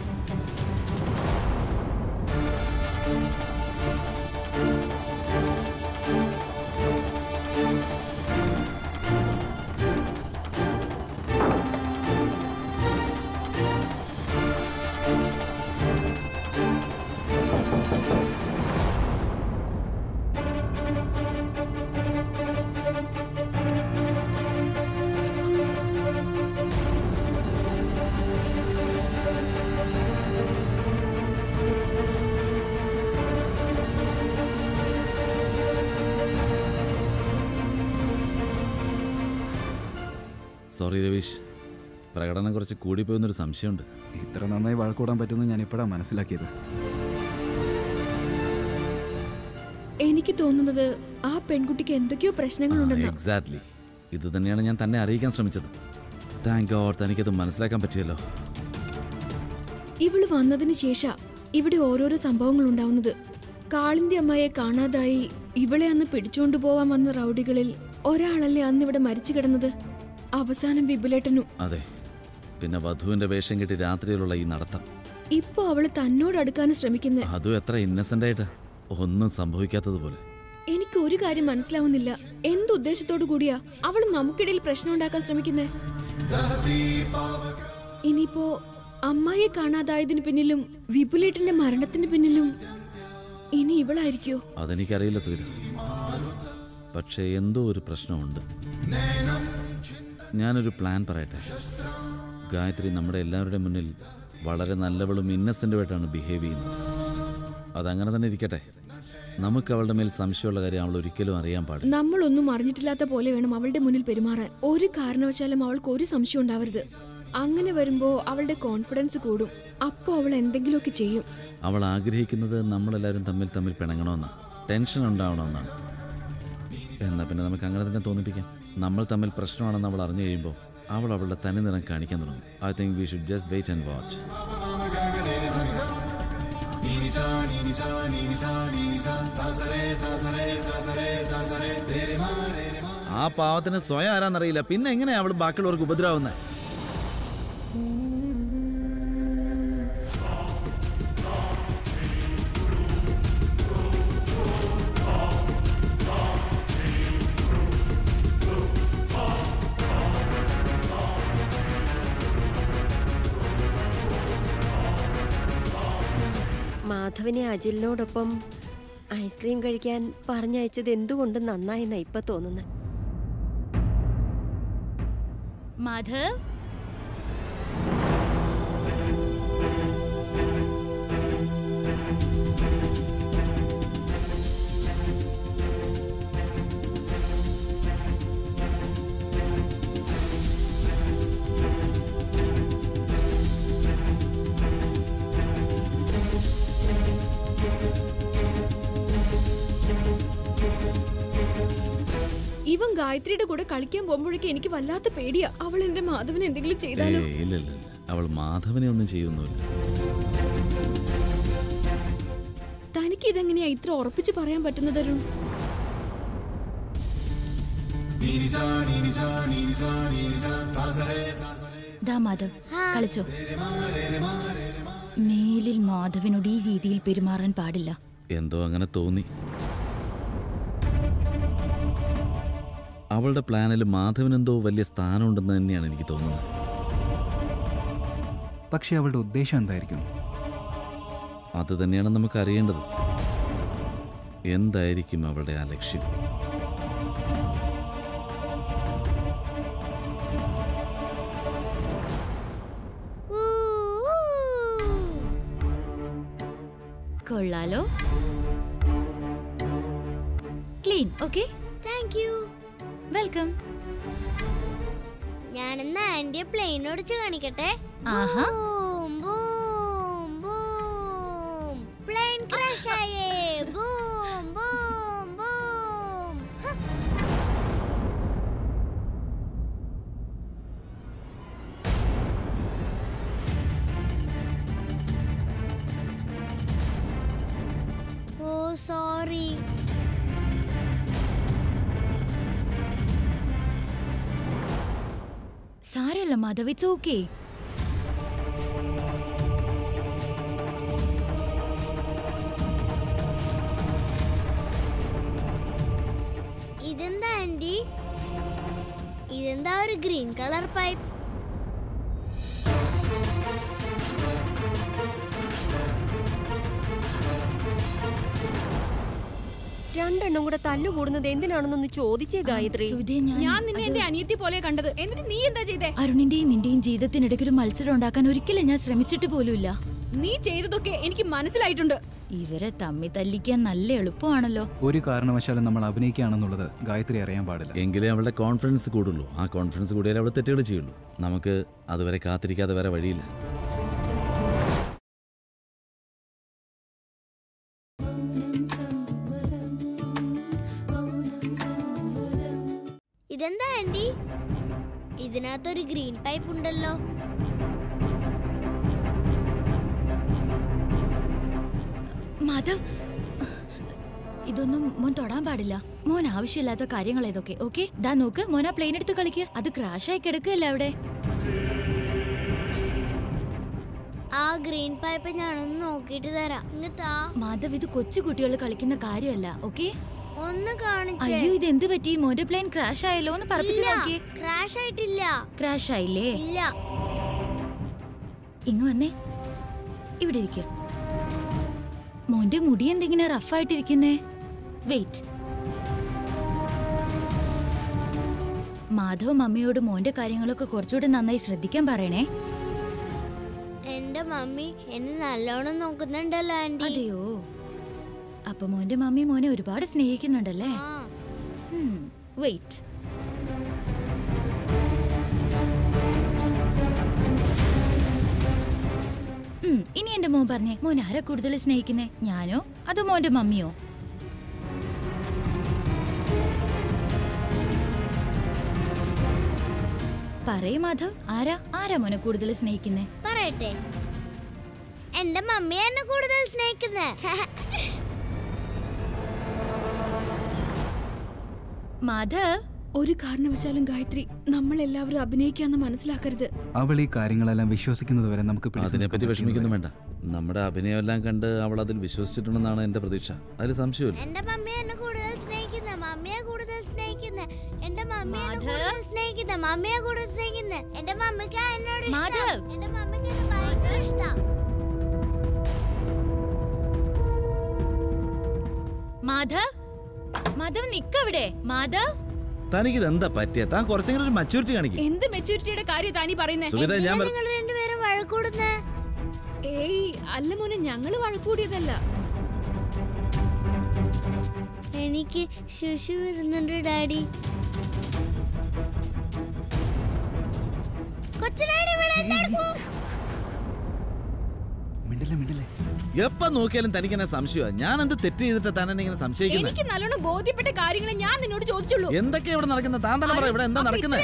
S5: സോറി രവീഷ്, പ്രകടനം കുറച്ച് കൂടിപ്പോയെന്നൊരു സംശയമുണ്ട്.
S3: ഇത്ര നന്നായി വഴക്കൂടാൻ പറ്റുമെന്ന് ഞാൻ ഇപ്പോഴാണ് മനസ്സിലാക്കിയത്.
S7: എനിക്ക് തോന്നുന്നത് ആ പെൺകുട്ടിക്ക് എന്തൊക്കെയോ പ്രശ്നങ്ങളുണ്ടെന്ന്.
S5: എക്സാക്ട്ലി, ഇത് തന്നെയാണ് ഞാൻ തന്നെ അറിയിക്കാൻ ശ്രമിച്ചത്. താങ്ക് ഗോഡ് തനിക്കത് മനസ്സിലാക്കാൻ പറ്റിയല്ലോ.
S7: ഇവള് വന്നതിന് ശേഷം ഇവിടെ ഓരോരോ സംഭവങ്ങൾ ഉണ്ടാവുന്നത്. കാളിന്തി അമ്മയെ കാണാതായി ഇവളെ അന്ന് പിടിച്ചുകൊണ്ടു പോവാൻ വന്ന റൗഡികളിൽ ഒരാളല്ലേ അന്ന് ഇവിടെ മരിച്ചു കിടന്നത്? അവസാനം വിപുലേട്ടനും.
S5: അതെ, പിന്നെ വധുവിന്റെ വേഷം കെട്ടി രാത്രിയിലുള്ള ഈ നടത്തം.
S7: ഇപ്പൊ അവള് തന്നോട് അടുക്കാനും ശ്രമിക്കുന്നേ.
S5: അതും എത്ര ഇന്നസെന്റ് ആയിട്ട്, ഒന്നും സംഭവിക്കാത്തതുപോലെ.
S7: എനിക്ക് ഒരു കാര്യം മനസ്സിലാവുന്നില്ല. എന്തുദ്ദേശത്തോടു കൂടിയാ അവള് നമുക്കിടയിൽ പ്രശ്നം ഉണ്ടാക്കാൻ ശ്രമിക്കുന്നേ? ഇനിയിപ്പോ അമ്മായിയെ കാണാതായതിന് പിന്നിലും വിപുലേട്ടന്റെ മരണത്തിന് പിന്നിലും ഇനി ഇവളായിരിക്കോ?
S5: അതെനിക്കറിയില്ല സുഗീത, പക്ഷേ എന്തോ ഒരു പ്രശ്നമുണ്ട്. ഞാനൊരു പ്ലാൻ പറയട്ടെ. ഗായത്രി നമ്മുടെ എല്ലാവരുടെ മുന്നിൽ വളരെ നല്ലവളും ഇന്നസെന്റുമായിട്ടാണ് ബിഹേവ് ചെയ്യുന്നത്. അതങ്ങനെ തന്നെ ഇരിക്കട്ടെ. നമുക്ക് അവളുടെ മേൽ സംശയമുള്ള കാര്യം അവൾ ഒരിക്കലും അറിയാൻ പാടില്ല.
S7: നമ്മളൊന്നും അറിഞ്ഞിട്ടില്ലാത്ത പോലെ വേണം അവളുടെ മുന്നിൽ പെരുമാറാൻ. ഒരു കാരണവശാലും അവൾക്ക് ഒരു സംശയം ഉണ്ടാവരുത്. അങ്ങനെ വരുമ്പോ അവളുടെ കോൺഫിഡൻസ് കൂടും. അപ്പോ അവൾ എന്തെങ്കിലുമൊക്കെ ചെയ്യും.
S5: അവൾ ആഗ്രഹിക്കുന്നത് നമ്മളെല്ലാവരും തമ്മിൽ തമ്മിൽ പിണങ്ങണമെന്നാണ്, ടെൻഷൻ ഉണ്ടാവണമെന്നാണ്. എന്നാൽ പിന്നെ നമുക്ക് അങ്ങനെ തന്നെ തോന്നിപ്പിക്കാം. നമ്മൾ തമ്മിൽ പ്രശ്നമാണെന്ന് അവൾ അറിഞ്ഞു കഴിയുമ്പോൾ അവൾ അവളുടെ തനി നിറം കാണിക്കാൻ തുടങ്ങും. I think we should just wait and watch. ആ പാവത്തിന് സ്വയം ആരാന്നറിയില്ല, പിന്നെ എങ്ങനെയാ അവൾ ബാക്കിയുള്ളവർക്ക് ഉപദ്രവാവുന്നത്?
S2: മാധവനെ അജിലിനോടൊപ്പം ഐസ്ക്രീം കഴിക്കാൻ പറഞ്ഞയച്ചത് എന്തുകൊണ്ട് നന്നായിന്നാ ഇപ്പൊ തോന്നുന്നത്.
S6: മാധവ്,
S7: ഇവൻ ഗായത്രിയുടെ കൂടെ കളിക്കാൻ പോകുമ്പോഴേക്കും എനിക്ക് വല്ലാത്ത പേടിയാ. അവൾ എന്റെ മാധവനെ എന്തെങ്കിലും ചെയ്താലോ?
S5: ഇല്ല, അവൾ മാധവനെ ഒന്നും ചെയ്യുന്നില്ല.
S7: തനിക്ക് ഇതെങ്ങനെയാ ഇത്ര ഉറപ്പിച്ച് പറയാൻ പറ്റുന്നത് അരുൺ?
S6: ദാ മാധവ്, കളിച്ചോ. മേലിൽ മാധവനോട് ഈ രീതിയിൽ പെരുമാറാൻ പാടില്ല.
S5: എന്തോ അങ്ങനെ തോന്നി. അവളുടെ പ്ലാനിൽ മാധവനെന്തോ വലിയ സ്ഥാനമുണ്ടെന്ന് തന്നെയാണ് എനിക്ക് തോന്നുന്നത്.
S3: പക്ഷെ അവളുടെ ഉദ്ദേശം എന്തായിരിക്കും?
S5: അത് തന്നെയാണ് നമുക്ക് അറിയേണ്ടത്. എന്തായിരിക്കും അവളുടെ ആ ലക്ഷ്യം?
S6: കൊള്ളാലോ. Clean. Okay,
S8: thank you.
S6: Welcome.
S8: ഞാനെന്ന ആന്റിയെ പ്ലെയിൻ ഓടിച്ച് കാണിക്കട്ടെ.
S6: ആഹാ,
S8: ബൂം ബൂം പ്ലെയിൻ ക്രാഷ് ആയേ. Boom boom boom. Oh sorry.
S6: സാരല്ല മാധവ്, ഇറ്റ്സ് ഓക്കെ.
S8: ഇതെന്താ ആന്റി? ഇതെന്താ ഒരു ഗ്രീൻ കളർ പൈപ്പ്?
S2: രണ്ടെണ്ണം കൂടെ തല്ലുകൂടുന്നത് എന്തിനാണെന്നൊന്ന് ചോദിച്ചേ ഗായത്രി.
S7: ഞാൻ നിന്നെ എന്റെ അനിയത്തി പോലെ കണ്ടത്, എന്നിട്ട് നീ എന്താ ചെയ്തേ?
S6: അരുണിന്റെയും നിന്റെയും ജീവിതത്തിനിടയ്ക്ക് ഒരു മത്സരം ഉണ്ടാക്കാൻ ഒരിക്കലും ഞാൻ ശ്രമിച്ചിട്ട് പോലുമില്ല.
S7: നീ ചെയ്തതൊക്കെ എനിക്ക് മനസ്സിലായിട്ടുണ്ട്.
S6: ഇവരെ തമ്മി തല്ലിക്കാൻ നല്ല എളുപ്പമാണല്ലോ.
S3: ഒരു കാരണവശാലും നമ്മൾ അഭിനയിക്കുകയാണെന്നുള്ളത് ഗായത്രി അറിയാൻ പാടില്ല.
S5: എങ്കിലേ അവളുടെ കോൺഫിഡൻസ് കൂടുള്ളൂ. ആ കോൺഫിഡൻസ് കൂടിയാലേ അവൾ തെറ്റുകൾ ചെയ്യുള്ളൂ. നമുക്ക് അതുവരെ കാത്തിരിക്കാതെ വേറെ വഴിയില്ല.
S8: ഇതെന്താ ആന്റി? ഇതിനകത്തൊരു ഗ്രീൻ പൈപ്പ് ഉണ്ടല്ലോ.
S6: മാധവ്, ഇതൊന്നും മോൻ തൊടാൻ പാടില്ല. മോൻ ആവശ്യമില്ലാത്ത കാര്യങ്ങൾ ഏതൊക്കെ. ഓക്കെ, ദാ നോക്ക്, മോൻ ആ പ്ലെയിൻ എടുത്ത് കളിക്കുക. അത് ക്രാഷായി കിടക്കുകയല്ലേ അവിടെ.
S8: ആ ഗ്രീൻ പൈപ്പ് ഞാനൊന്ന് നോക്കിട്ട് തരാം.
S6: മാധവ്, ഇത് കൊച്ചു കുട്ടികൾ കളിക്കുന്ന കാര്യമല്ല. ഓക്കെ,
S8: ഒന്ന് കാണിച്ചേ.
S6: അയ്യോ, ഇത് എന്ത് പറ്റി? മോന്റെ പ്ലെയിൻ ക്രാഷ് ആയല്ലോ എന്ന് പറപ്പിച്ചു നോക്കിയേ.
S8: ക്രാഷ് ആയിട്ടില്ല.
S6: ക്രാഷ് ആയില്ലേ?
S8: ഇല്ല.
S6: ഇങ്ങ് വന്നേ, ഇവിടെ ഇരിക്ക. മോന്റെ മുടി എന്തെങ്കിലും റഫായിട്ടിരിക്കുന്നേ? വെയിറ്റ്. മാധവ് മമ്മിയോട് മോന്റെ കാര്യങ്ങളൊക്കെ കുറച്ചുകൂടെ നന്നായി ശ്രദ്ധിക്കാൻ പറയണേ.
S8: എന്റെ മമ്മി എന്നെ നല്ലോണം നോക്കുന്നുണ്ടല്ലോ ആന്റി.
S6: അതെയോ? അപ്പൊ മോന്റെ മമ്മി മോനെ ഒരുപാട് സ്നേഹിക്കുന്നുണ്ടല്ലേ? വെയിറ്റ്. ഇനി എന്റെ മോൻ പറഞ്ഞേ, മോൻ ആരാ കൂടുതൽ സ്നേഹിക്കുന്നേ, ഞാനോ അതോ മോന്റെ മമ്മിയോ? പറയ് മാധവ്, ആരാ ആരാ മോനെ കൂടുതൽ സ്നേഹിക്കുന്നേ?
S8: പറയട്ടെ, എന്റെ മമ്മി എന്നെ കൂടുതൽ സ്നേഹിക്കുന്നേ.
S6: മാധവ്,
S7: ഒരു കാരണവശാലും ഗായത്രി നമ്മൾ എല്ലാവരും അഭിനയിക്കാന്ന് മനസ്സിലാക്കരുത്.
S3: അവൾ ഈ കാര്യങ്ങളെല്ലാം വിശ്വസിക്കുന്നത് വരെ നമുക്ക്
S5: അതിനെപ്പറ്റി വിഷമിക്കൊന്നും വേണ്ട. നമ്മുടെ അഭിനയം എല്ലാം കണ്ട് അവൾ അതിൽ വിശ്വസിച്ചിട്ടുണ്ടെന്നാണ് എന്റെ പ്രതീക്ഷ. അതിൽ സംശയമില്ല.
S8: എന്റെ മമ്മി എന്നെ കൂടുതൽ സ്നേഹിക്കുന്ന മമ്മിയെ കൂടുതൽ സ്നേഹിക്കുന്ന എന്റെ മമ്മിയെ കൂടുതൽ സ്നേഹിക്കുന്ന മമ്മിയെ കൂടുതൽ സ്നേഹിക്കുന്ന എന്റെ മമ്മിക്ക് എന്നോട് ഇഷ്ടം. എന്റെ മമ്മിക്ക് എന്നെ ഭയങ്കര ഇഷ്ടം.
S6: മാധവ്, മാധവ് നിക്കവിടെ. മാധവ്,
S5: തനിക്കിത് എന്താ പറ്റിയ? താൻ കുറച്ചെങ്കിലും ഒരു മെച്ചൂരിറ്റി കാണിക്കും.
S7: എന്ത് മെച്ചൂരിറ്റിയുടെ കാര്യം താനീ പറയുന്നേ?
S8: നിങ്ങൾ രണ്ടുപേരും വഴക്കൂടുന്നേ?
S7: ഏയ് അല്ല മോനെ, ഞങ്ങള് വഴക്കൂടിയതല്ല.
S8: എനിക്ക് ശുശു വരുന്നുണ്ട് ഡാഡി.
S5: എപ്പ നോക്കിയാലും തനിക്ക് എന്നെ സംശയമാണ്. ഞാൻ എന്ത് തെറ്റ് ചെയ്തിട്ട് താൻ എന്നെ ഇങ്ങനെ സംശയിക്കുന്നത്?
S7: എനിക്ക് നല്ലോണം ബോധ്യപ്പെട്ട കാര്യങ്ങൾ ഞാൻ നിന്നോട് ചോദിച്ചുള്ളൂ.
S5: എന്തൊക്കെയാ ഇവിടെ നടക്കുന്നത്? താൻ തന്നെ പറ, ഇവിടെ എന്താ നടക്കുന്നത്?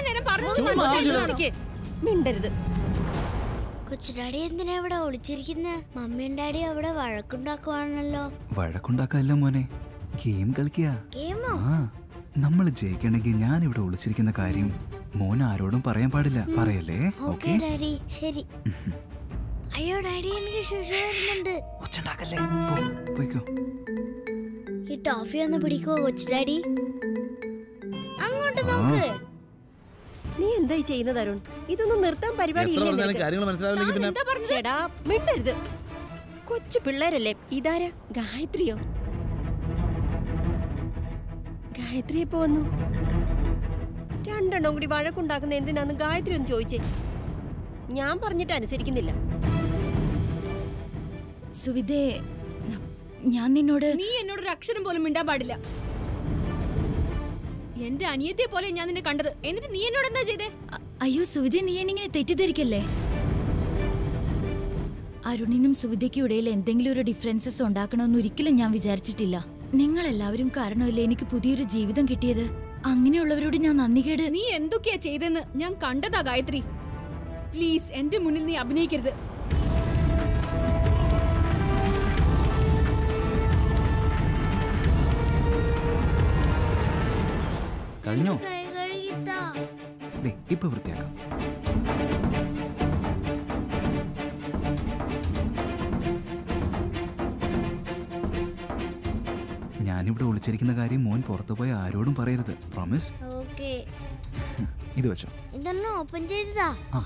S2: മിണ്ടരുത്.
S8: കൊച്ചുഡാഡി എന്തിനാ ഇവിടെ ഒളിച്ചിരിക്കുന്നെ? മമ്മിയും ഡാഡി അവിടെ വഴക്കുണ്ടാക്കുവാണല്ലോ.
S3: വഴക്കുണ്ടാക്കല്ല മോനെ, ഗെയിം കളിക്കുക.
S8: ഗെയിമോ?
S3: ആ, നമ്മൾ ജയിക്കണമെങ്കിൽ ഞാൻ ഇവിടെ ഒളിച്ചിരിക്കുന്ന കാര്യം മോൻ ആരോടും പറയാൻ പാടില്ല. പറയല്ലേ?
S8: ഓക്കേ ഡാഡി, ശരി. അയ്യോ ഡാഡി, എനിക്ക് ശുശു വരുന്നുണ്ട്. ഈ ടോഫി ഒന്ന് പിടിക്കുവോ കൊച്ചുഡാഡി? അങ്ങോട്ട് നോക്ക്.
S2: നീ എന്തായി ചെയ്യുന്നത് അരുൺ? ഇതൊന്നും നിർത്താൻ പരിപാടി മിണ്ടരുത്. കൊച്ചു പിള്ളേരല്ലേ. ഇതാരാ? ഗായത്രിയോ? ഗായത്രി എപ്പോ വന്നു? രണ്ടെണ്ണം കൂടി വഴക്കുണ്ടാക്കുന്ന എന്തിനാന്ന് ഗായത്രി ഒന്ന് ചോദിച്ചേ. ഞാൻ പറഞ്ഞിട്ട് അനുസരിക്കുന്നില്ല.
S6: സുവിധേ, ഞാൻ നിന്നോട്
S7: നീ എന്നോടൊരു അക്ഷരം പോലും മിണ്ടാൻ പാടില്ല. എന്റെ അനിയത്തെ പോലെ ഞാൻ നിന്നെ കണ്ടത്. എന്നിട്ട് നീ എന്നോട് എന്താ ചെയ്തേ?
S6: അയ്യോ സുവിധേ, നീ എന്നിങ്ങനെ തെറ്റിദ്ധരിക്കല്ലേ. അരുണിനും സുവിധയ്ക്കും ഇടയിൽ എന്തെങ്കിലും ഒരു ഡിഫറൻസസ് ഉണ്ടാക്കണമെന്ന് ഒരിക്കലും ഞാൻ വിചാരിച്ചിട്ടില്ല. നിങ്ങൾ എല്ലാവരും കാരണമല്ലേ എനിക്ക് പുതിയൊരു ജീവിതം കിട്ടിയത്. അങ്ങനെയുള്ളവരോട് ഞാൻ നന്ദികേട്.
S7: നീ എന്തൊക്കെയാ ചെയ്തെന്ന് ഞാൻ കണ്ടതാ ഗായത്രി. പ്ലീസ് എന്റെ മുന്നിൽ നീ അഭിനയിക്കരുത്.
S3: കഴിഞ്ഞോ? ഇപ്പൊ വൃത്തിയാക്കാം. ഞാനിവിടെ ഒളിച്ചിരിക്കുന്ന കാര്യം മോൻ പുറത്തു പോയി ആരോടും പറയരുത്. പ്രോമിസ്?
S8: ഓക്കേ.
S3: ഇത് വെച്ചോ.
S8: ഇതൊന്ന് ഓപ്പൺ ചെയ്തതാ.
S3: ആ.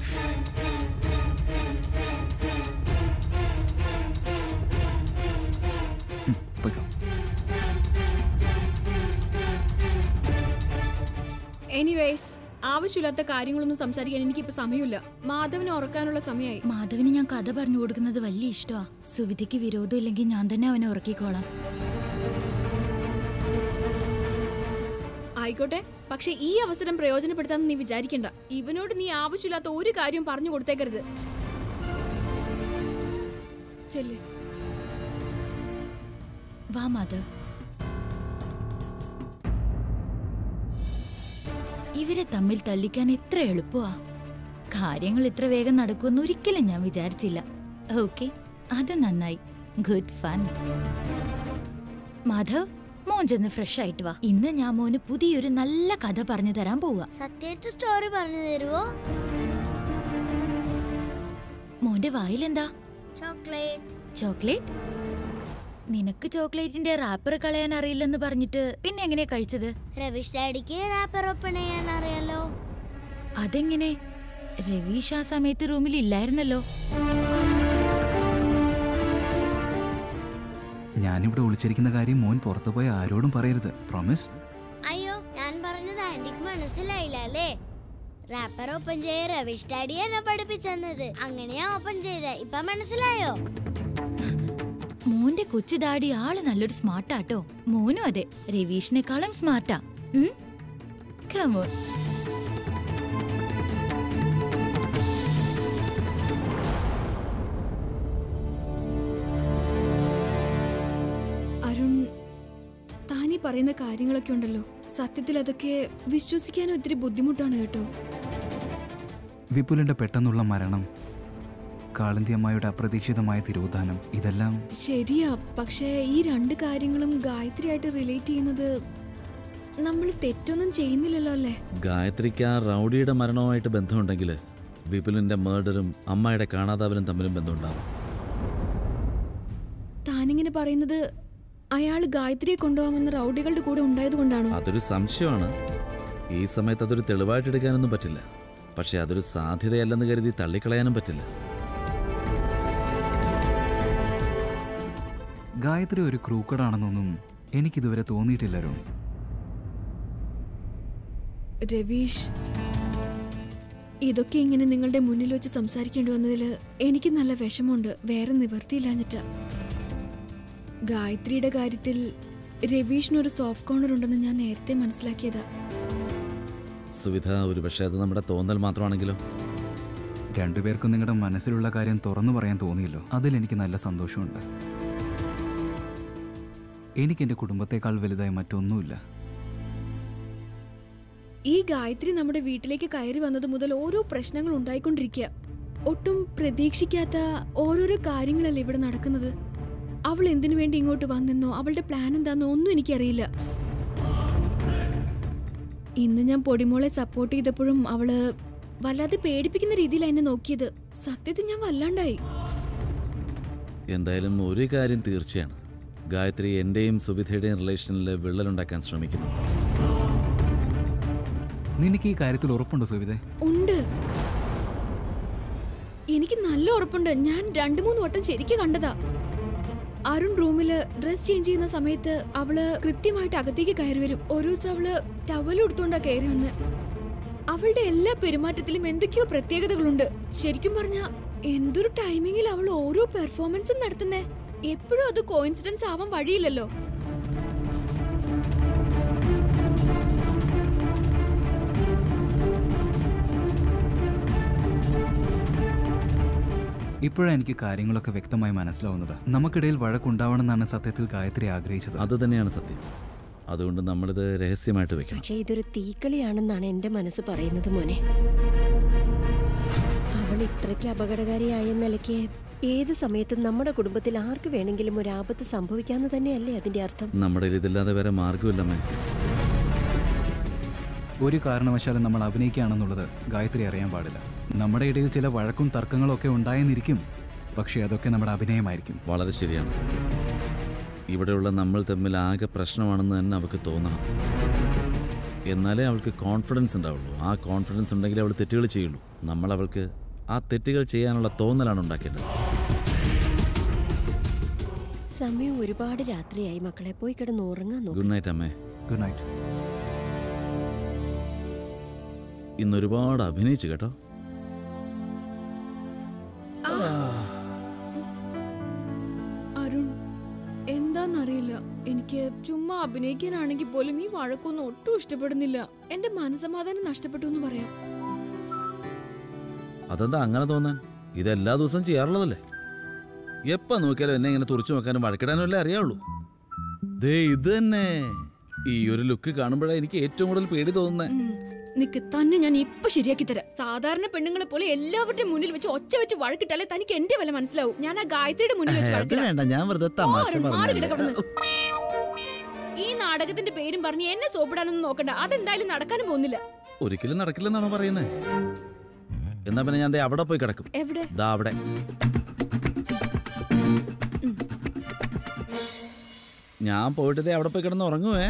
S3: പോയിക്കോ.
S7: എനിവേസ്, ആവശ്യമില്ലാത്ത കാര്യങ്ങളൊന്നും സംസാരിക്കാൻ എനിക്കിപ്പോ സമയമില്ല. മാധവനെ ഉറക്കാനുള്ള സമയമായി.
S6: മാധവന് ഞാൻ കഥ പറഞ്ഞു കൊടുക്കുന്നത് വലിയ ഇഷ്ടമാ. സുവിധയ്ക്ക് വിരോധം ഇല്ലെങ്കിൽ ഞാൻ തന്നെ അവനെ ഉറക്കിക്കോളാം.
S7: ആയിക്കോട്ടെ, പക്ഷെ ഈ അവസരം പ്രയോജനപ്പെടുത്താന്ന് നീ വിചാരിക്കണ്ട. ഇവനോട് നീ ആവശ്യമില്ലാത്ത ഒരു കാര്യം പറഞ്ഞു കൊടുത്തേക്കരുത്. ചെല്ല്.
S6: വാ മാധവ്. ഇവരെ തമ്മിൽ തല്ലിക്കാൻ എത്ര എളുപ്പമാ. കാര്യങ്ങൾ ഇത്ര വേഗം നടക്കുമെന്ന് ഒരിക്കലും ഞാൻ വിചാരിച്ചില്ല. ഓക്കെ, അത് നന്നായി. Good fun. മാധവ്, മോൻ ചെന്ന് ഫ്രഷ് ആയിട്ട് വാ. ഇന്ന് ഞാൻ മോന് പുതിയൊരു നല്ല കഥ പറഞ്ഞു തരാൻ പോവാ.
S8: സത്യമായിട്ട് സ്റ്റോറി പറഞ്ഞു തരുവോ?
S6: മോന്റെ വായിലെന്താ?
S8: ചോക്ലേറ്റ്.
S6: ചോക്ലേറ്റ്? നിനക്ക് ചോക്ലേറ്റിന്റെ റാപ്പർ കളയാൻ അറിയില്ലെന്ന് പറഞ്ഞിട്ട് പിന്നെ എങ്ങനെയാ കഴിച്ചത്?
S8: രവീഷ് ഡാഡിക്ക് റാപ്പർ ഓപ്പൺ ചെയ്യാൻ അറിയാലോ.
S6: അതെങ്ങനെ? രവീഷ് ആ സമയത്ത് റൂമിൽ ഇല്ലായിരുന്നല്ലോ.
S3: ഞാനിവിടെ ഒളിച്ചിരിക്കുന്ന കാര്യം മോൻ പുറത്തു പോയി ആരോടും പറയരുത്. പ്രോമിസ്?
S8: അയ്യോ, ഞാൻ പറഞ്ഞത് ആന്റിക്ക് മനസ്സിലായില്ല അല്ലേ? റാപ്പർ ഓപ്പൺ ചെയ്യ രവീഷ് ഡാഡി എന്നെ പഠിപ്പിച്ചെന്നത്. അങ്ങനെയാ ഓപ്പൺ ചെയ്ത. ഇപ്പൊ മനസ്സിലായോ?
S6: മോന്റെ കൊച്ചു ഡാഡി ആള് നല്ലൊരു സ്മാർട്ടാട്ടോ. മോനും അതെ, രവീഷിനെക്കാളും സ്മാർട്ടാ. Come on.
S7: അരുൺ, താനീ പറയുന്ന കാര്യങ്ങളൊക്കെ ഉണ്ടല്ലോ, സത്യത്തിൽ അതൊക്കെ വിശ്വസിക്കാനും ഒത്തിരി ബുദ്ധിമുട്ടാണ് കേട്ടോ.
S3: വിപുലിന്റെ പെട്ടെന്നുള്ള മരണം, കാളിന്തി അമ്മായിയുടെ അപ്രതീക്ഷിതമായ തിരോധാനം, ഇതെല്ലാം
S7: ശരിയാ. പക്ഷേ ഈ രണ്ട് കാര്യങ്ങളും ഗായത്രിയായിട്ട് റിലേറ്റ് ചെയ്യുന്നത് നമ്മൾ തെറ്റൊന്നും ചെയ്യുന്നില്ലല്ലോ അല്ലേ?
S5: ഗായത്രിക്ക് ആ റൗഡിയുടെ മരണവുമായിട്ട് ബന്ധമുണ്ടെങ്കിൽ വിപുലിന്റെ മേർഡറും അമ്മായിയുടെ കാണാതാവലും തമ്മിലും ബന്ധമുണ്ടാവും.
S7: താനിങ്ങനെ പറയുന്നത് അയാൾ ഗായത്രിയെ കൊണ്ടുപോകാമെന്ന് റൗഡികളുടെ കൂടെ ഉണ്ടായത് കൊണ്ടാണോ?
S5: അതൊരു സംശയമാണ്. ഈ സമയത്ത് അതൊരു തെളിവായിട്ട് എടുക്കാനൊന്നും പറ്റില്ല. പക്ഷെ അതൊരു സാധ്യതയല്ലെന്ന് കരുതി തള്ളിക്കളയാനും പറ്റില്ല.
S3: ഗായത്രി ഒരു ക്രൂക്കഡാണെന്നൊന്നും എനിക്കിതുവരെ തോന്നിയിട്ടില്ല അരുൺ.
S7: രവീഷ്, ഇതൊക്കെ ഇങ്ങനെ നിങ്ങളുടെ മുന്നിൽ വെച്ച് സംസാരിക്കേണ്ടി വന്നതിൽ എനിക്ക് നല്ല വിഷമമുണ്ട്. വേറെ നിവർത്തിയില്ലാഞ്ഞിട്ടാ. ഗായത്രിയുടെ കാര്യത്തിൽ രവീഷിനൊരു സോഫ്റ്റ് കോർണർ ഉണ്ടെന്ന് ഞാൻ നേരത്തെ മനസ്സിലാക്കിയതാ.
S5: സുവിധ, ഒരു പക്ഷേ അത് നമ്മുടെ തോന്നൽ മാത്രമാണെങ്കിലോ?
S3: രണ്ടുപേർക്കും നിങ്ങളുടെ മനസ്സിലുള്ള കാര്യം തുറന്നു പറയാൻ തോന്നിയല്ലോ, അതിൽ എനിക്ക് നല്ല സന്തോഷമുണ്ട്. എനിക്ക് എൻ്റെ കുടുംബത്തെക്കാൾ വലുതായി മറ്റൊന്നുമില്ല.
S7: ഈ ഗായത്രി നമ്മുടെ വീട്ടിലേക്ക് കയറി വന്നത് മുതൽ ഓരോ പ്രശ്നങ്ങൾ ഉണ്ടായിക്കൊണ്ടിരിക്കുക. ഒട്ടും പ്രതീക്ഷിക്കാത്ത ഓരോരോ കാര്യങ്ങളല്ലേ ഇവിടെ നടക്കുന്നത്. അവൾ എന്തിനു വേണ്ടി ഇങ്ങോട്ട് വന്നെന്നോ അവളുടെ പ്ലാൻ എന്താണെന്നോ ഒന്നും എനിക്കറിയില്ല. ഇന്ന് ഞാൻ പൊടിമോളെ സപ്പോർട്ട് ചെയ്തപ്പോഴും അവള് വല്ലാതെ പേടിപ്പിക്കുന്ന രീതിയിലാണ് എന്നെ നോക്കിയത്. സത്യത്തിൽ ഞാൻ വല്ലാണ്ടായി.
S5: എന്തായാലും ഒരു കാര്യം തീർച്ചയാണ്, ഗായത്രി എന്റെയും സുവിധയുടെയും റിലേഷനിൽ വിള്ളലുണ്ടാക്കാൻ ശ്രമിക്കുന്നുണ്ട്.
S3: നിനക്ക് ഈ കാര്യത്തിൽ ഉറപ്പുണ്ടോ സുവിധ?
S7: ഉണ്ട്, എനിക്ക് നല്ല ഉറപ്പുണ്ട്. ഞാൻ രണ്ടു മൂന്ന് വട്ടം ശരിക്കും കണ്ടതാ. അരുൺ റൂമില് ഡ്രസ് ചേഞ്ച് ചെയ്യുന്ന സമയത്ത് അവള് കൃത്യമായിട്ട് അകത്തേക്ക് കയറി വരും. ഒരു ദിവസം അവള് ടവൽ എടുത്തോണ്ടാ കയറി വന്ന്. അവളുടെ എല്ലാ പെരുമാറ്റത്തിലും എന്തൊക്കെയോ പ്രത്യേകതകളുണ്ട്. ശരിക്കും പറഞ്ഞ എന്തൊരു ടൈമിങ്ങിൽ അവൾ ഓരോ പെർഫോമൻസും നടത്തുന്നേ. എപ്പോഴും അത് കോയിൻസിഡൻസ് ആവാൻ വഴിയില്ലല്ലോ.
S3: ഇപ്പോഴാണ് എനിക്ക് കാര്യങ്ങളൊക്കെ വ്യക്തമായി മനസ്സിലാവുന്നത്. നമുക്കിടയിൽ വഴക്കുണ്ടാവണമെന്നാണ് സത്യത്തിൽ ഗായത്രി ആഗ്രഹിച്ചത്.
S5: അത് തന്നെയാണ് സത്യം. അതുകൊണ്ട് നമ്മളിത് രഹസ്യമായിട്ട് വെക്കണം.
S2: പക്ഷേ ഇതൊരു തീക്കളിയാണെന്നാണ് എൻ്റെ മനസ്സ് പറയുന്നത് മോനെ. അവൾ ഇത്രയ്ക്ക് അപകടകാരിയായ നിലയ്ക്ക് ഏത് സമയത്തും നമ്മുടെ കുടുംബത്തിൽ ആർക്ക് വേണമെങ്കിലും ഒരു ആപത്ത് സംഭവിക്കാന്ന് തന്നെയല്ലേ അതിന്റെ അർത്ഥം?
S5: നമ്മുടെ ഇതില്ലാതെ വേറെ മാർഗമില്ലമ്മേ.
S3: ഒരു കാരണവശാലും നമ്മൾ അഭിനയിക്കുകയാണെന്നുള്ളത് ഗായത്രി അറിയാൻ പാടില്ല. നമ്മുടെ ഇടയിൽ ചില വഴക്കും തർക്കങ്ങളും ഒക്കെ ഉണ്ടായെന്നിരിക്കും, പക്ഷേ അതൊക്കെ നമ്മുടെ അഭിനയമായിരിക്കും.
S5: വളരെ ശരിയാണ്. ഇവിടെയുള്ള നമ്മൾ തമ്മിൽ ആകെ പ്രശ്നമാണെന്ന് തന്നെ അവൾക്ക് തോന്നണം. എന്നാലേ അവൾക്ക് കോൺഫിഡൻസ് ഉണ്ടാവുള്ളൂ. ആ കോൺഫിഡൻസ് ഉണ്ടെങ്കിൽ അവൾ തെറ്റുകൾ ചെയ്യുള്ളൂ. നമ്മൾ അവൾക്ക് ആ തെറ്റുകൾ ചെയ്യാനുള്ള തോന്നലാണ് ഉണ്ടാക്കേണ്ടത്.
S2: സമയം ഒരുപാട് രാത്രിയായി മക്കളെ, പോയി കിടന്ന് ഉറങ്ങാൻ നോക്ക്.
S5: ഗുഡ് നൈറ്റ് അമ്മേ.
S3: Good night.
S5: ഇന്ന് ഒരുപാട് അഭിനയിച്ചു കേട്ടോ.
S7: അരുൺ, എന്താന്നറിയില്ല, എനിക്ക് ചുമ്മാ അഭിനയിക്കാനാണെങ്കിൽ പോലും ഈ വഴക്കൊന്നും ഒട്ടും ഇഷ്ടപ്പെടുന്നില്ല. എന്റെ മനസമാധാനം നഷ്ടപ്പെട്ടു എന്ന് പറയാം.
S5: അതെന്താ അങ്ങനെ തോന്നാൻ? ഇതെല്ലാ ദിവസവും ചെയ്യാറുള്ളതല്ലേ. എപ്പ നോക്കിയാലും എന്നെ ഇങ്ങനെ തുറച്ചു നോക്കാനും വഴക്കിടാനും അല്ലേ അറിയാവുള്ളൂ. ദേ ഇത് തന്നെ. ഈ ഒരു ലുക്ക് കാണുമ്പോഴാണ് എനിക്ക് ഏറ്റവും കൂടുതൽ പേടി തോന്നുന്നത്.
S7: നിക്ക്, തന്നെ ഞാൻ ഇപ്പൊ ശരിയാക്കി തരാം. സാധാരണ പെണ്ണുങ്ങളെ പോലെ എല്ലാവരുടെ മുന്നിൽ വെച്ച് ഒച്ച വെച്ച് വഴക്കിട്ടാലേ തനിക്ക് എന്റെ വില മനസ്സിലാവും. ഞാൻ ആ ഗായത്രിയുടെ മുന്നിൽ വെച്ച്
S5: വേണ്ട, ഞാൻ വെറുതെ തമാശ പറഞ്ഞു.
S7: ഈ നാടകത്തിന്റെ പേരും പറഞ്ഞ് എന്നെ സോപ്പിടാനൊന്നും നോക്കണ്ട. അതെന്തായാലും നടക്കാനും പോകുന്നില്ല.
S5: ഒരിക്കലും നടക്കില്ലെന്നാണോ പറയുന്നത്? എന്നാ പിന്നെ ഞാൻ ദേ അവിടെ പോയി കിടക്കും.
S7: എവിടെ?
S5: ദാ അവിടെ. ഞാൻ പോയിട്ട് ദേ അവിടെ പോയി കിടന്ന് ഉറങ്ങുവേ.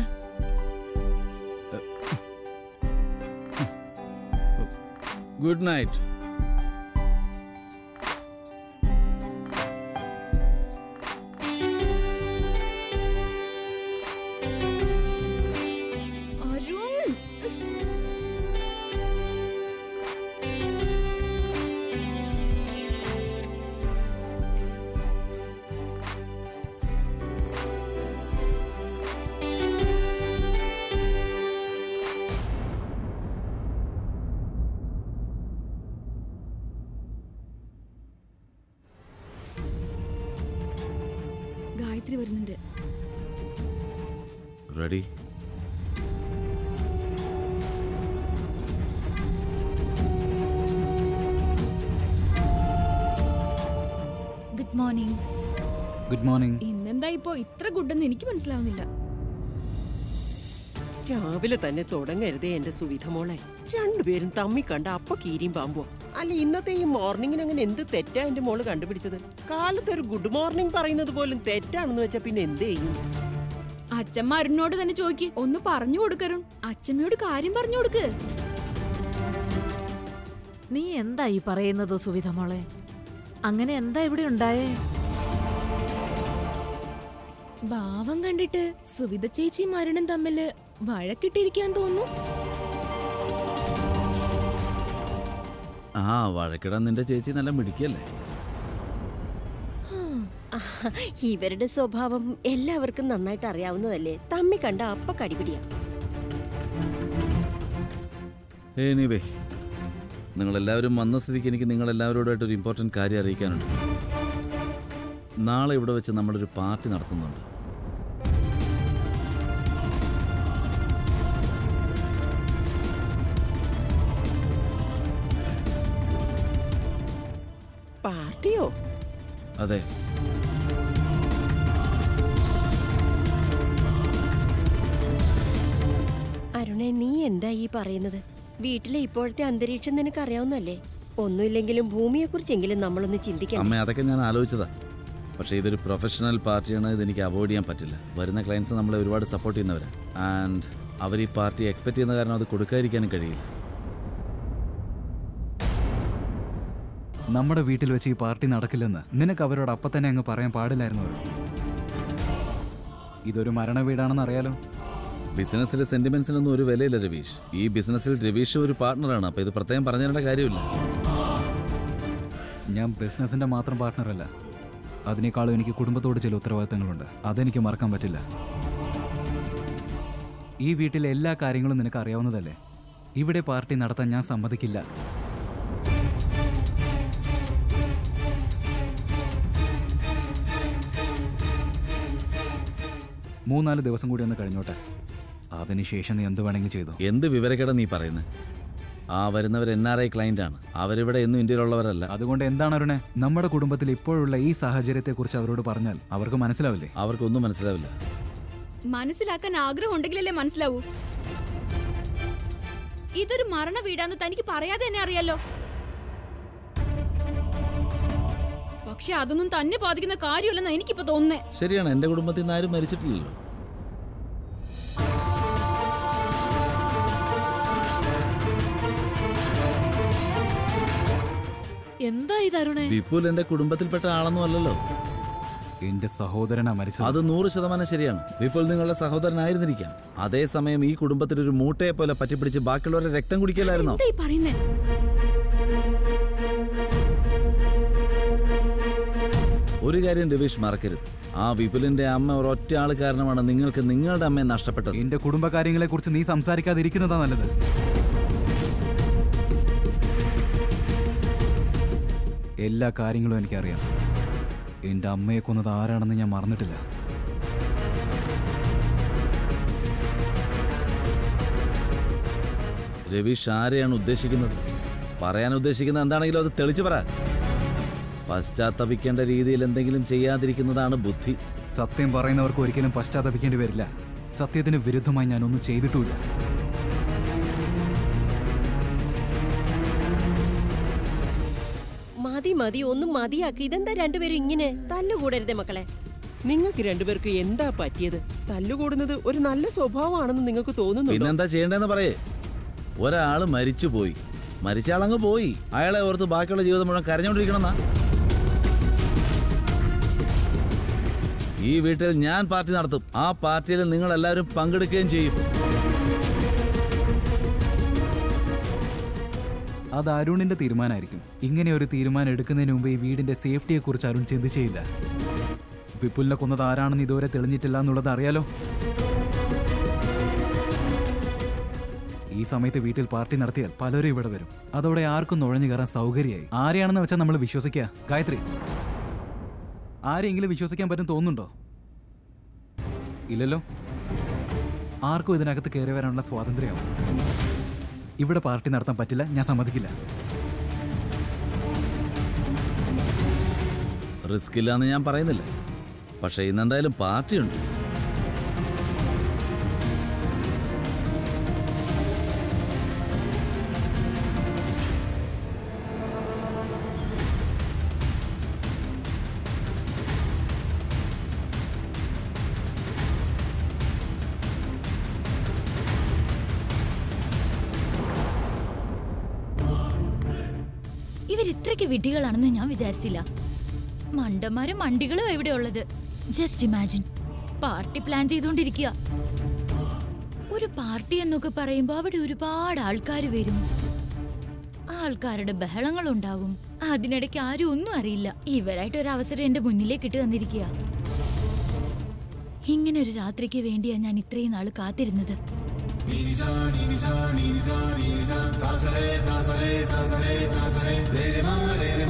S5: Good night.
S7: ഗായത്രി വരുന്നുണ്ട്.
S5: Ready?
S6: Good morning.
S3: Good morning.
S7: ഇന്നെന്താ ഇപ്പോ ഇത്ര ഗുഡെന്ന് എനിക്ക് മനസ്സിലാവുന്നില്ല.
S1: രാവിലെ തന്നെ തുടങ്ങരുതേ എന്റെ സുവിധ മോളെ. രണ്ടുപേരും തമ്മി കണ്ട അപ്പ കീരിയും പാമ്പോ. അല്ല, ഇന്നത്തെ ഈ മോർണിംഗിന് അങ്ങനെ എന്ത് തെറ്റാ എന്റെ മോള് കണ്ടുപിടിച്ചത്? കാലത്ത് ഒരു ഗുഡ് മോർണിംഗ് പറയുന്നത് പോലും തെറ്റാണെന്ന് വെച്ചാ പിന്നെ എന്ത് ചെയ്യും?
S7: അച്ഛമ്മ അരുണിനോട് തന്നെ ചോദിക്ക്, ഒന്ന് പറഞ്ഞു കൊടുക്കരുൺ. അച്ഛമ്മയോട് കാര്യം പറഞ്ഞു കൊടുക്ക്.
S9: നീ എന്താ ഈ പറയുന്നത് സുവിധ മോളെ? അങ്ങനെ എന്താ ഇവിടെ ഉണ്ടായേ?
S12: ഭാവം കണ്ടിട്ട് സുവിധ ചേച്ചിയും അരുണും തമ്മില് വഴക്കിട്ടിരിക്കാൻ തോന്നുന്നു.
S5: ആ, വഴക്കിടാൻ നിന്റെ ചേച്ചി നല്ല മിടിക്കല്ലേ?
S2: ഇവരുടെ സ്വഭാവം എല്ലാവർക്കും നന്നായിട്ട് അറിയാവുന്നതല്ലേ. തമ്മി കണ്ട അപ്പ കടിപിടിയാ.
S5: എനിവേ, നിങ്ങളെല്ലാവരും വന്ന സ്ഥിതിക്ക് എനിക്ക് നിങ്ങളെല്ലാവരോടായിട്ട് ഒരു ഇമ്പോർട്ടൻറ്റ് കാര്യം അറിയിക്കാനുണ്ട്. നാളെ ഇവിടെ വെച്ച് നമ്മളൊരു പാർട്ടി നടത്തുന്നുണ്ട്.
S1: പാർട്ടിയോ?
S5: അതെ.
S2: അരുണെ, നീ എന്താ ഈ പറയുന്നത്? വീട്ടിലെ ഇപ്പോഴത്തെ അന്തരീക്ഷം നിനക്ക് അറിയാവുന്നല്ലേ. ഒന്നുമില്ലെങ്കിലും ഭൂമിയെ കുറിച്ചെങ്കിലും നമ്മളൊന്ന് ചിന്തിക്കണം.
S5: അമ്മ, അതൊക്കെ ഞാൻ ആലോചിച്ചതാ. പക്ഷേ ഇതൊരു പ്രൊഫഷണൽ പാർട്ടിയാണ്, ഇതെനിക്ക് അവോയ്ഡ് ചെയ്യാൻ പറ്റില്ല. വരുന്ന ക്ലയൻസ് നമ്മളെ ഒരുപാട് സപ്പോർട്ട് ചെയ്യുന്നവരാണ്. ആൻഡ് അവർ ഈ പാർട്ടി എക്സ്പെക്ട് ചെയ്യുന്ന കാരണം അത് കൊടുക്കാതിരിക്കാനും കഴിയില്ല.
S3: നമ്മുടെ വീട്ടിൽ വെച്ച് ഈ പാർട്ടി നടക്കില്ലെന്ന് നിനക്ക് അവരോട് അപ്പം തന്നെ അങ്ങ് പറയാൻ പാടില്ലായിരുന്നു. ഇതൊരു മരണ വീടാണെന്ന് അറിയാലോ.
S5: ബിസിനസ്സിലെ സെന്റിമെന്റ്സിനൊന്നും ഒരു വിലയില്ല രവീഷ്. ഈ ബിസിനസ്സിൽ രവീഷ് ഒരു പാർട്ണറാണ്. അപ്പോൾ ഇത് പ്രത്യേകം പറഞ്ഞു തരേണ്ട കാര്യമില്ല.
S3: ഞാൻ ബിസിനസിന്റെ മാത്രം പാർട്ണറല്ല, അതിനേക്കാളും എനിക്ക് കുടുംബത്തോട് ചില ഉത്തരവാദിത്തങ്ങളുണ്ട്. അതെനിക്ക് മറക്കാൻ പറ്റില്ല. ഈ വീട്ടിലെ എല്ലാ കാര്യങ്ങളും നിനക്ക് അറിയാവുന്നതല്ലേ. ഇവിടെ പാർട്ടി നടത്താൻ ഞാൻ സമ്മതിക്കില്ല. മൂന്നാല് ദിവസം കൂടി ഒന്ന് കഴിഞ്ഞോട്ടെ, അതിനുശേഷം നീ എന്ത് വേണമെങ്കിലും ചെയ്തു.
S5: എന്ത് വിവരക്കേടാ നീ പറയുന്നത്? ആ വരുന്നവർ എൻ ആർ ഐ ക്ലയന്റ് ആണ്. അവരിവിടെ എന്നും ഇന്ത്യയിലുള്ളവരല്ല.
S3: അതുകൊണ്ട് എന്താണ് അരുണെ, നമ്മുടെ കുടുംബത്തിൽ ഇപ്പോഴുള്ള ഈ സാഹചര്യത്തെ കുറിച്ച് അവരോട് പറഞ്ഞാൽ അവർക്ക് മനസ്സിലാവില്ലേ?
S5: അവർക്കൊന്നും മനസ്സിലാവില്ല.
S7: മനസ്സിലാക്കാൻ ആഗ്രഹം ഉണ്ടെങ്കിലല്ലേ മനസ്സിലാവൂ. ഇതൊരു മരണ വീടാന്ന് തനിക്ക് പറയാതെ തന്നെ അറിയാലോ. പക്ഷെ അതൊന്നും തന്നെ ബാധിക്കുന്ന കാര്യമല്ലെന്ന് എനിക്കിപ്പോ തോന്നുന്നേ.
S5: ശരിയാണ്, എന്റെ കുടുംബത്തിൽ നിന്ന് ആരും മരിച്ചിട്ടില്ലല്ലോ.
S9: എന്താ ഇത് അരുണേ?
S5: വിപുൽ എന്റെ കുടുംബത്തിൽപ്പെട്ട ആളൊന്നും അല്ലല്ലോ.
S3: എന്റെ സഹോദരനാ മരിച്ചത്.
S5: അത് നൂറ് ശതമാനം ശരിയാണ്. വിപുൽ നിങ്ങളുടെ സഹോദരനായിരുന്നിരിക്കാം. അതേസമയം ഈ കുടുംബത്തിൽ ഒരു മൂട്ടയെ പോലെ പറ്റിപ്പിടിച്ച് ബാക്കിയുള്ളവരെ രക്തം കുടിക്കലായിരുന്നോ? ഒരു കാര്യം രവീഷ് മറക്കരുത്, ആ വിപുലിന്റെ അമ്മ ഒരൊറ്റ ആള് കാരണമാണ് നിങ്ങൾക്ക് നിങ്ങളുടെ അമ്മയെ നഷ്ടപ്പെട്ടത്.
S3: എന്റെ കുടുംബകാര്യങ്ങളെ കുറിച്ച് നീ സംസാരിക്കാതിരിക്കുന്നതാ നല്ലത്. എല്ലാ കാര്യങ്ങളും എനിക്കറിയാം. എന്റെ അമ്മയെ കൊന്നത് ആരാണെന്ന് ഞാൻ മറന്നിട്ടില്ല.
S5: രവീഷ് ആരെയാണ് ഉദ്ദേശിക്കുന്നത്? പറയാൻ ഉദ്ദേശിക്കുന്നത് എന്താണെങ്കിലും അത് തെളിച്ചു പറ. പശ്ചാത്തപിക്കേണ്ട രീതിയിൽ എന്തെങ്കിലും ചെയ്യാതിരിക്കുന്നതാണ് ബുദ്ധി.
S3: സത്യം പറയുന്നവർക്ക് ഒരിക്കലും പശ്ചാത്തപിക്കേണ്ടി വരില്ല. സത്യത്തിന് വിരുദ്ധമായി ഞാനൊന്നും ചെയ്തിട്ടുമില്ല.
S2: മതി മതി ഒന്നും മതിയാക്കി. ഇതെന്താ രണ്ടുപേരും ഇങ്ങനെ തല്ലുകൂടരുതേ മക്കളെ.
S1: നിങ്ങൾക്ക് രണ്ടുപേർക്ക് എന്താ പറ്റിയത്? തല്ലുകൂടുന്നത് ഒരു നല്ല സ്വഭാവമാണെന്ന് നിങ്ങൾക്ക് തോന്നുന്നു?
S5: പിന്നെന്താ ചെയ്യേണ്ടതെന്ന് പറയേ. ഒരാള് മരിച്ചു പോയി, മരിച്ച ആളങ്ങ് പോയി. അയാളെ ഓർത്ത് ബാക്കിയുള്ള ജീവിതം മുഴുവൻ കരഞ്ഞോണ്ടിരിക്കണമെന്നാ? ഈ വീട്ടിൽ ഞാൻ പാർട്ടി നടത്തും. ആ പാർട്ടിയിൽ നിങ്ങൾ എല്ലാവരും പങ്കെടുക്കുകയും ചെയ്യും.
S3: അത് അരുണിന്റെ തീരുമാനമായിരിക്കും. ഇങ്ങനെ ഒരു തീരുമാനം എടുക്കുന്നതിന് മുമ്പ് ഈ വീടിന്റെ സേഫ്റ്റിയെ കുറിച്ച് അരുൺ ചിന്തിച്ചേയില്ല. വിപുലിനെ കൊന്നത് ആരാണെന്ന് ഇതുവരെ തെളിഞ്ഞിട്ടില്ല എന്നുള്ളത് അറിയാലോ. ഈ സമയത്ത് വീട്ടിൽ പാർട്ടി നടത്തിയാൽ പലരും ഇവിടെ വരും. അതോടെ ആർക്കും നുഴഞ്ഞു കയറാൻ സൗകര്യമായി. ആരെയാണെന്ന് വെച്ചാൽ നമ്മൾ വിശ്വസിക്കുക? ഗായത്രി, ആരെങ്കിലും വിശ്വസിക്കാൻ പറ്റും തോന്നുന്നുണ്ടോ? ഇല്ലല്ലോ. ആർക്കും ഇതിനകത്ത് കയറി വരാനുള്ള സ്വാതന്ത്ര്യമാവും. ഇവിടെ പാർട്ടി നടത്താൻ പറ്റില്ല, ഞാൻ സമ്മതിക്കില്ല.
S5: റിസ്ക് ഇല്ലാന്ന് ഞാൻ പറയുന്നില്ല, പക്ഷെ ഇന്നെന്തായാലും പാർട്ടിയുണ്ട്.
S6: ഇവരിത്രയ്ക്ക് വിഡ്ഢികളാണെന്ന് ഞാൻ വിചാരിച്ചില്ല. മണ്ടന്മാരും മണ്ടികളും എവിടെ ഉള്ളത്? ജസ്റ്റ് ഇമാജിൻ, പാർട്ടി പ്ലാൻ ചെയ്തുകൊണ്ടിരിക്കുക. ഒരു പാർട്ടി എന്നൊക്കെ പറയുമ്പോ അവിടെ ഒരുപാട് ആൾക്കാർ വരും, ആൾക്കാരുടെ ബഹളങ്ങൾ ഉണ്ടാകും. അതിനിടയ്ക്ക് ആരും ഒന്നും അറിയില്ല. ഇവരായിട്ട് ഒരു അവസരം എന്റെ മുന്നിലേക്ക് ഇട്ട് തന്നിരിക്കുക. ഇങ്ങനെ ഒരു രാത്രിക്ക് വേണ്ടിയാ ഞാൻ ഇത്രയും നാള് കാത്തിരുന്നത്.
S13: Ni ni sa ni ni sa ni ni sa sa sa re sa sa re sa sa re sa sa re re re ma re re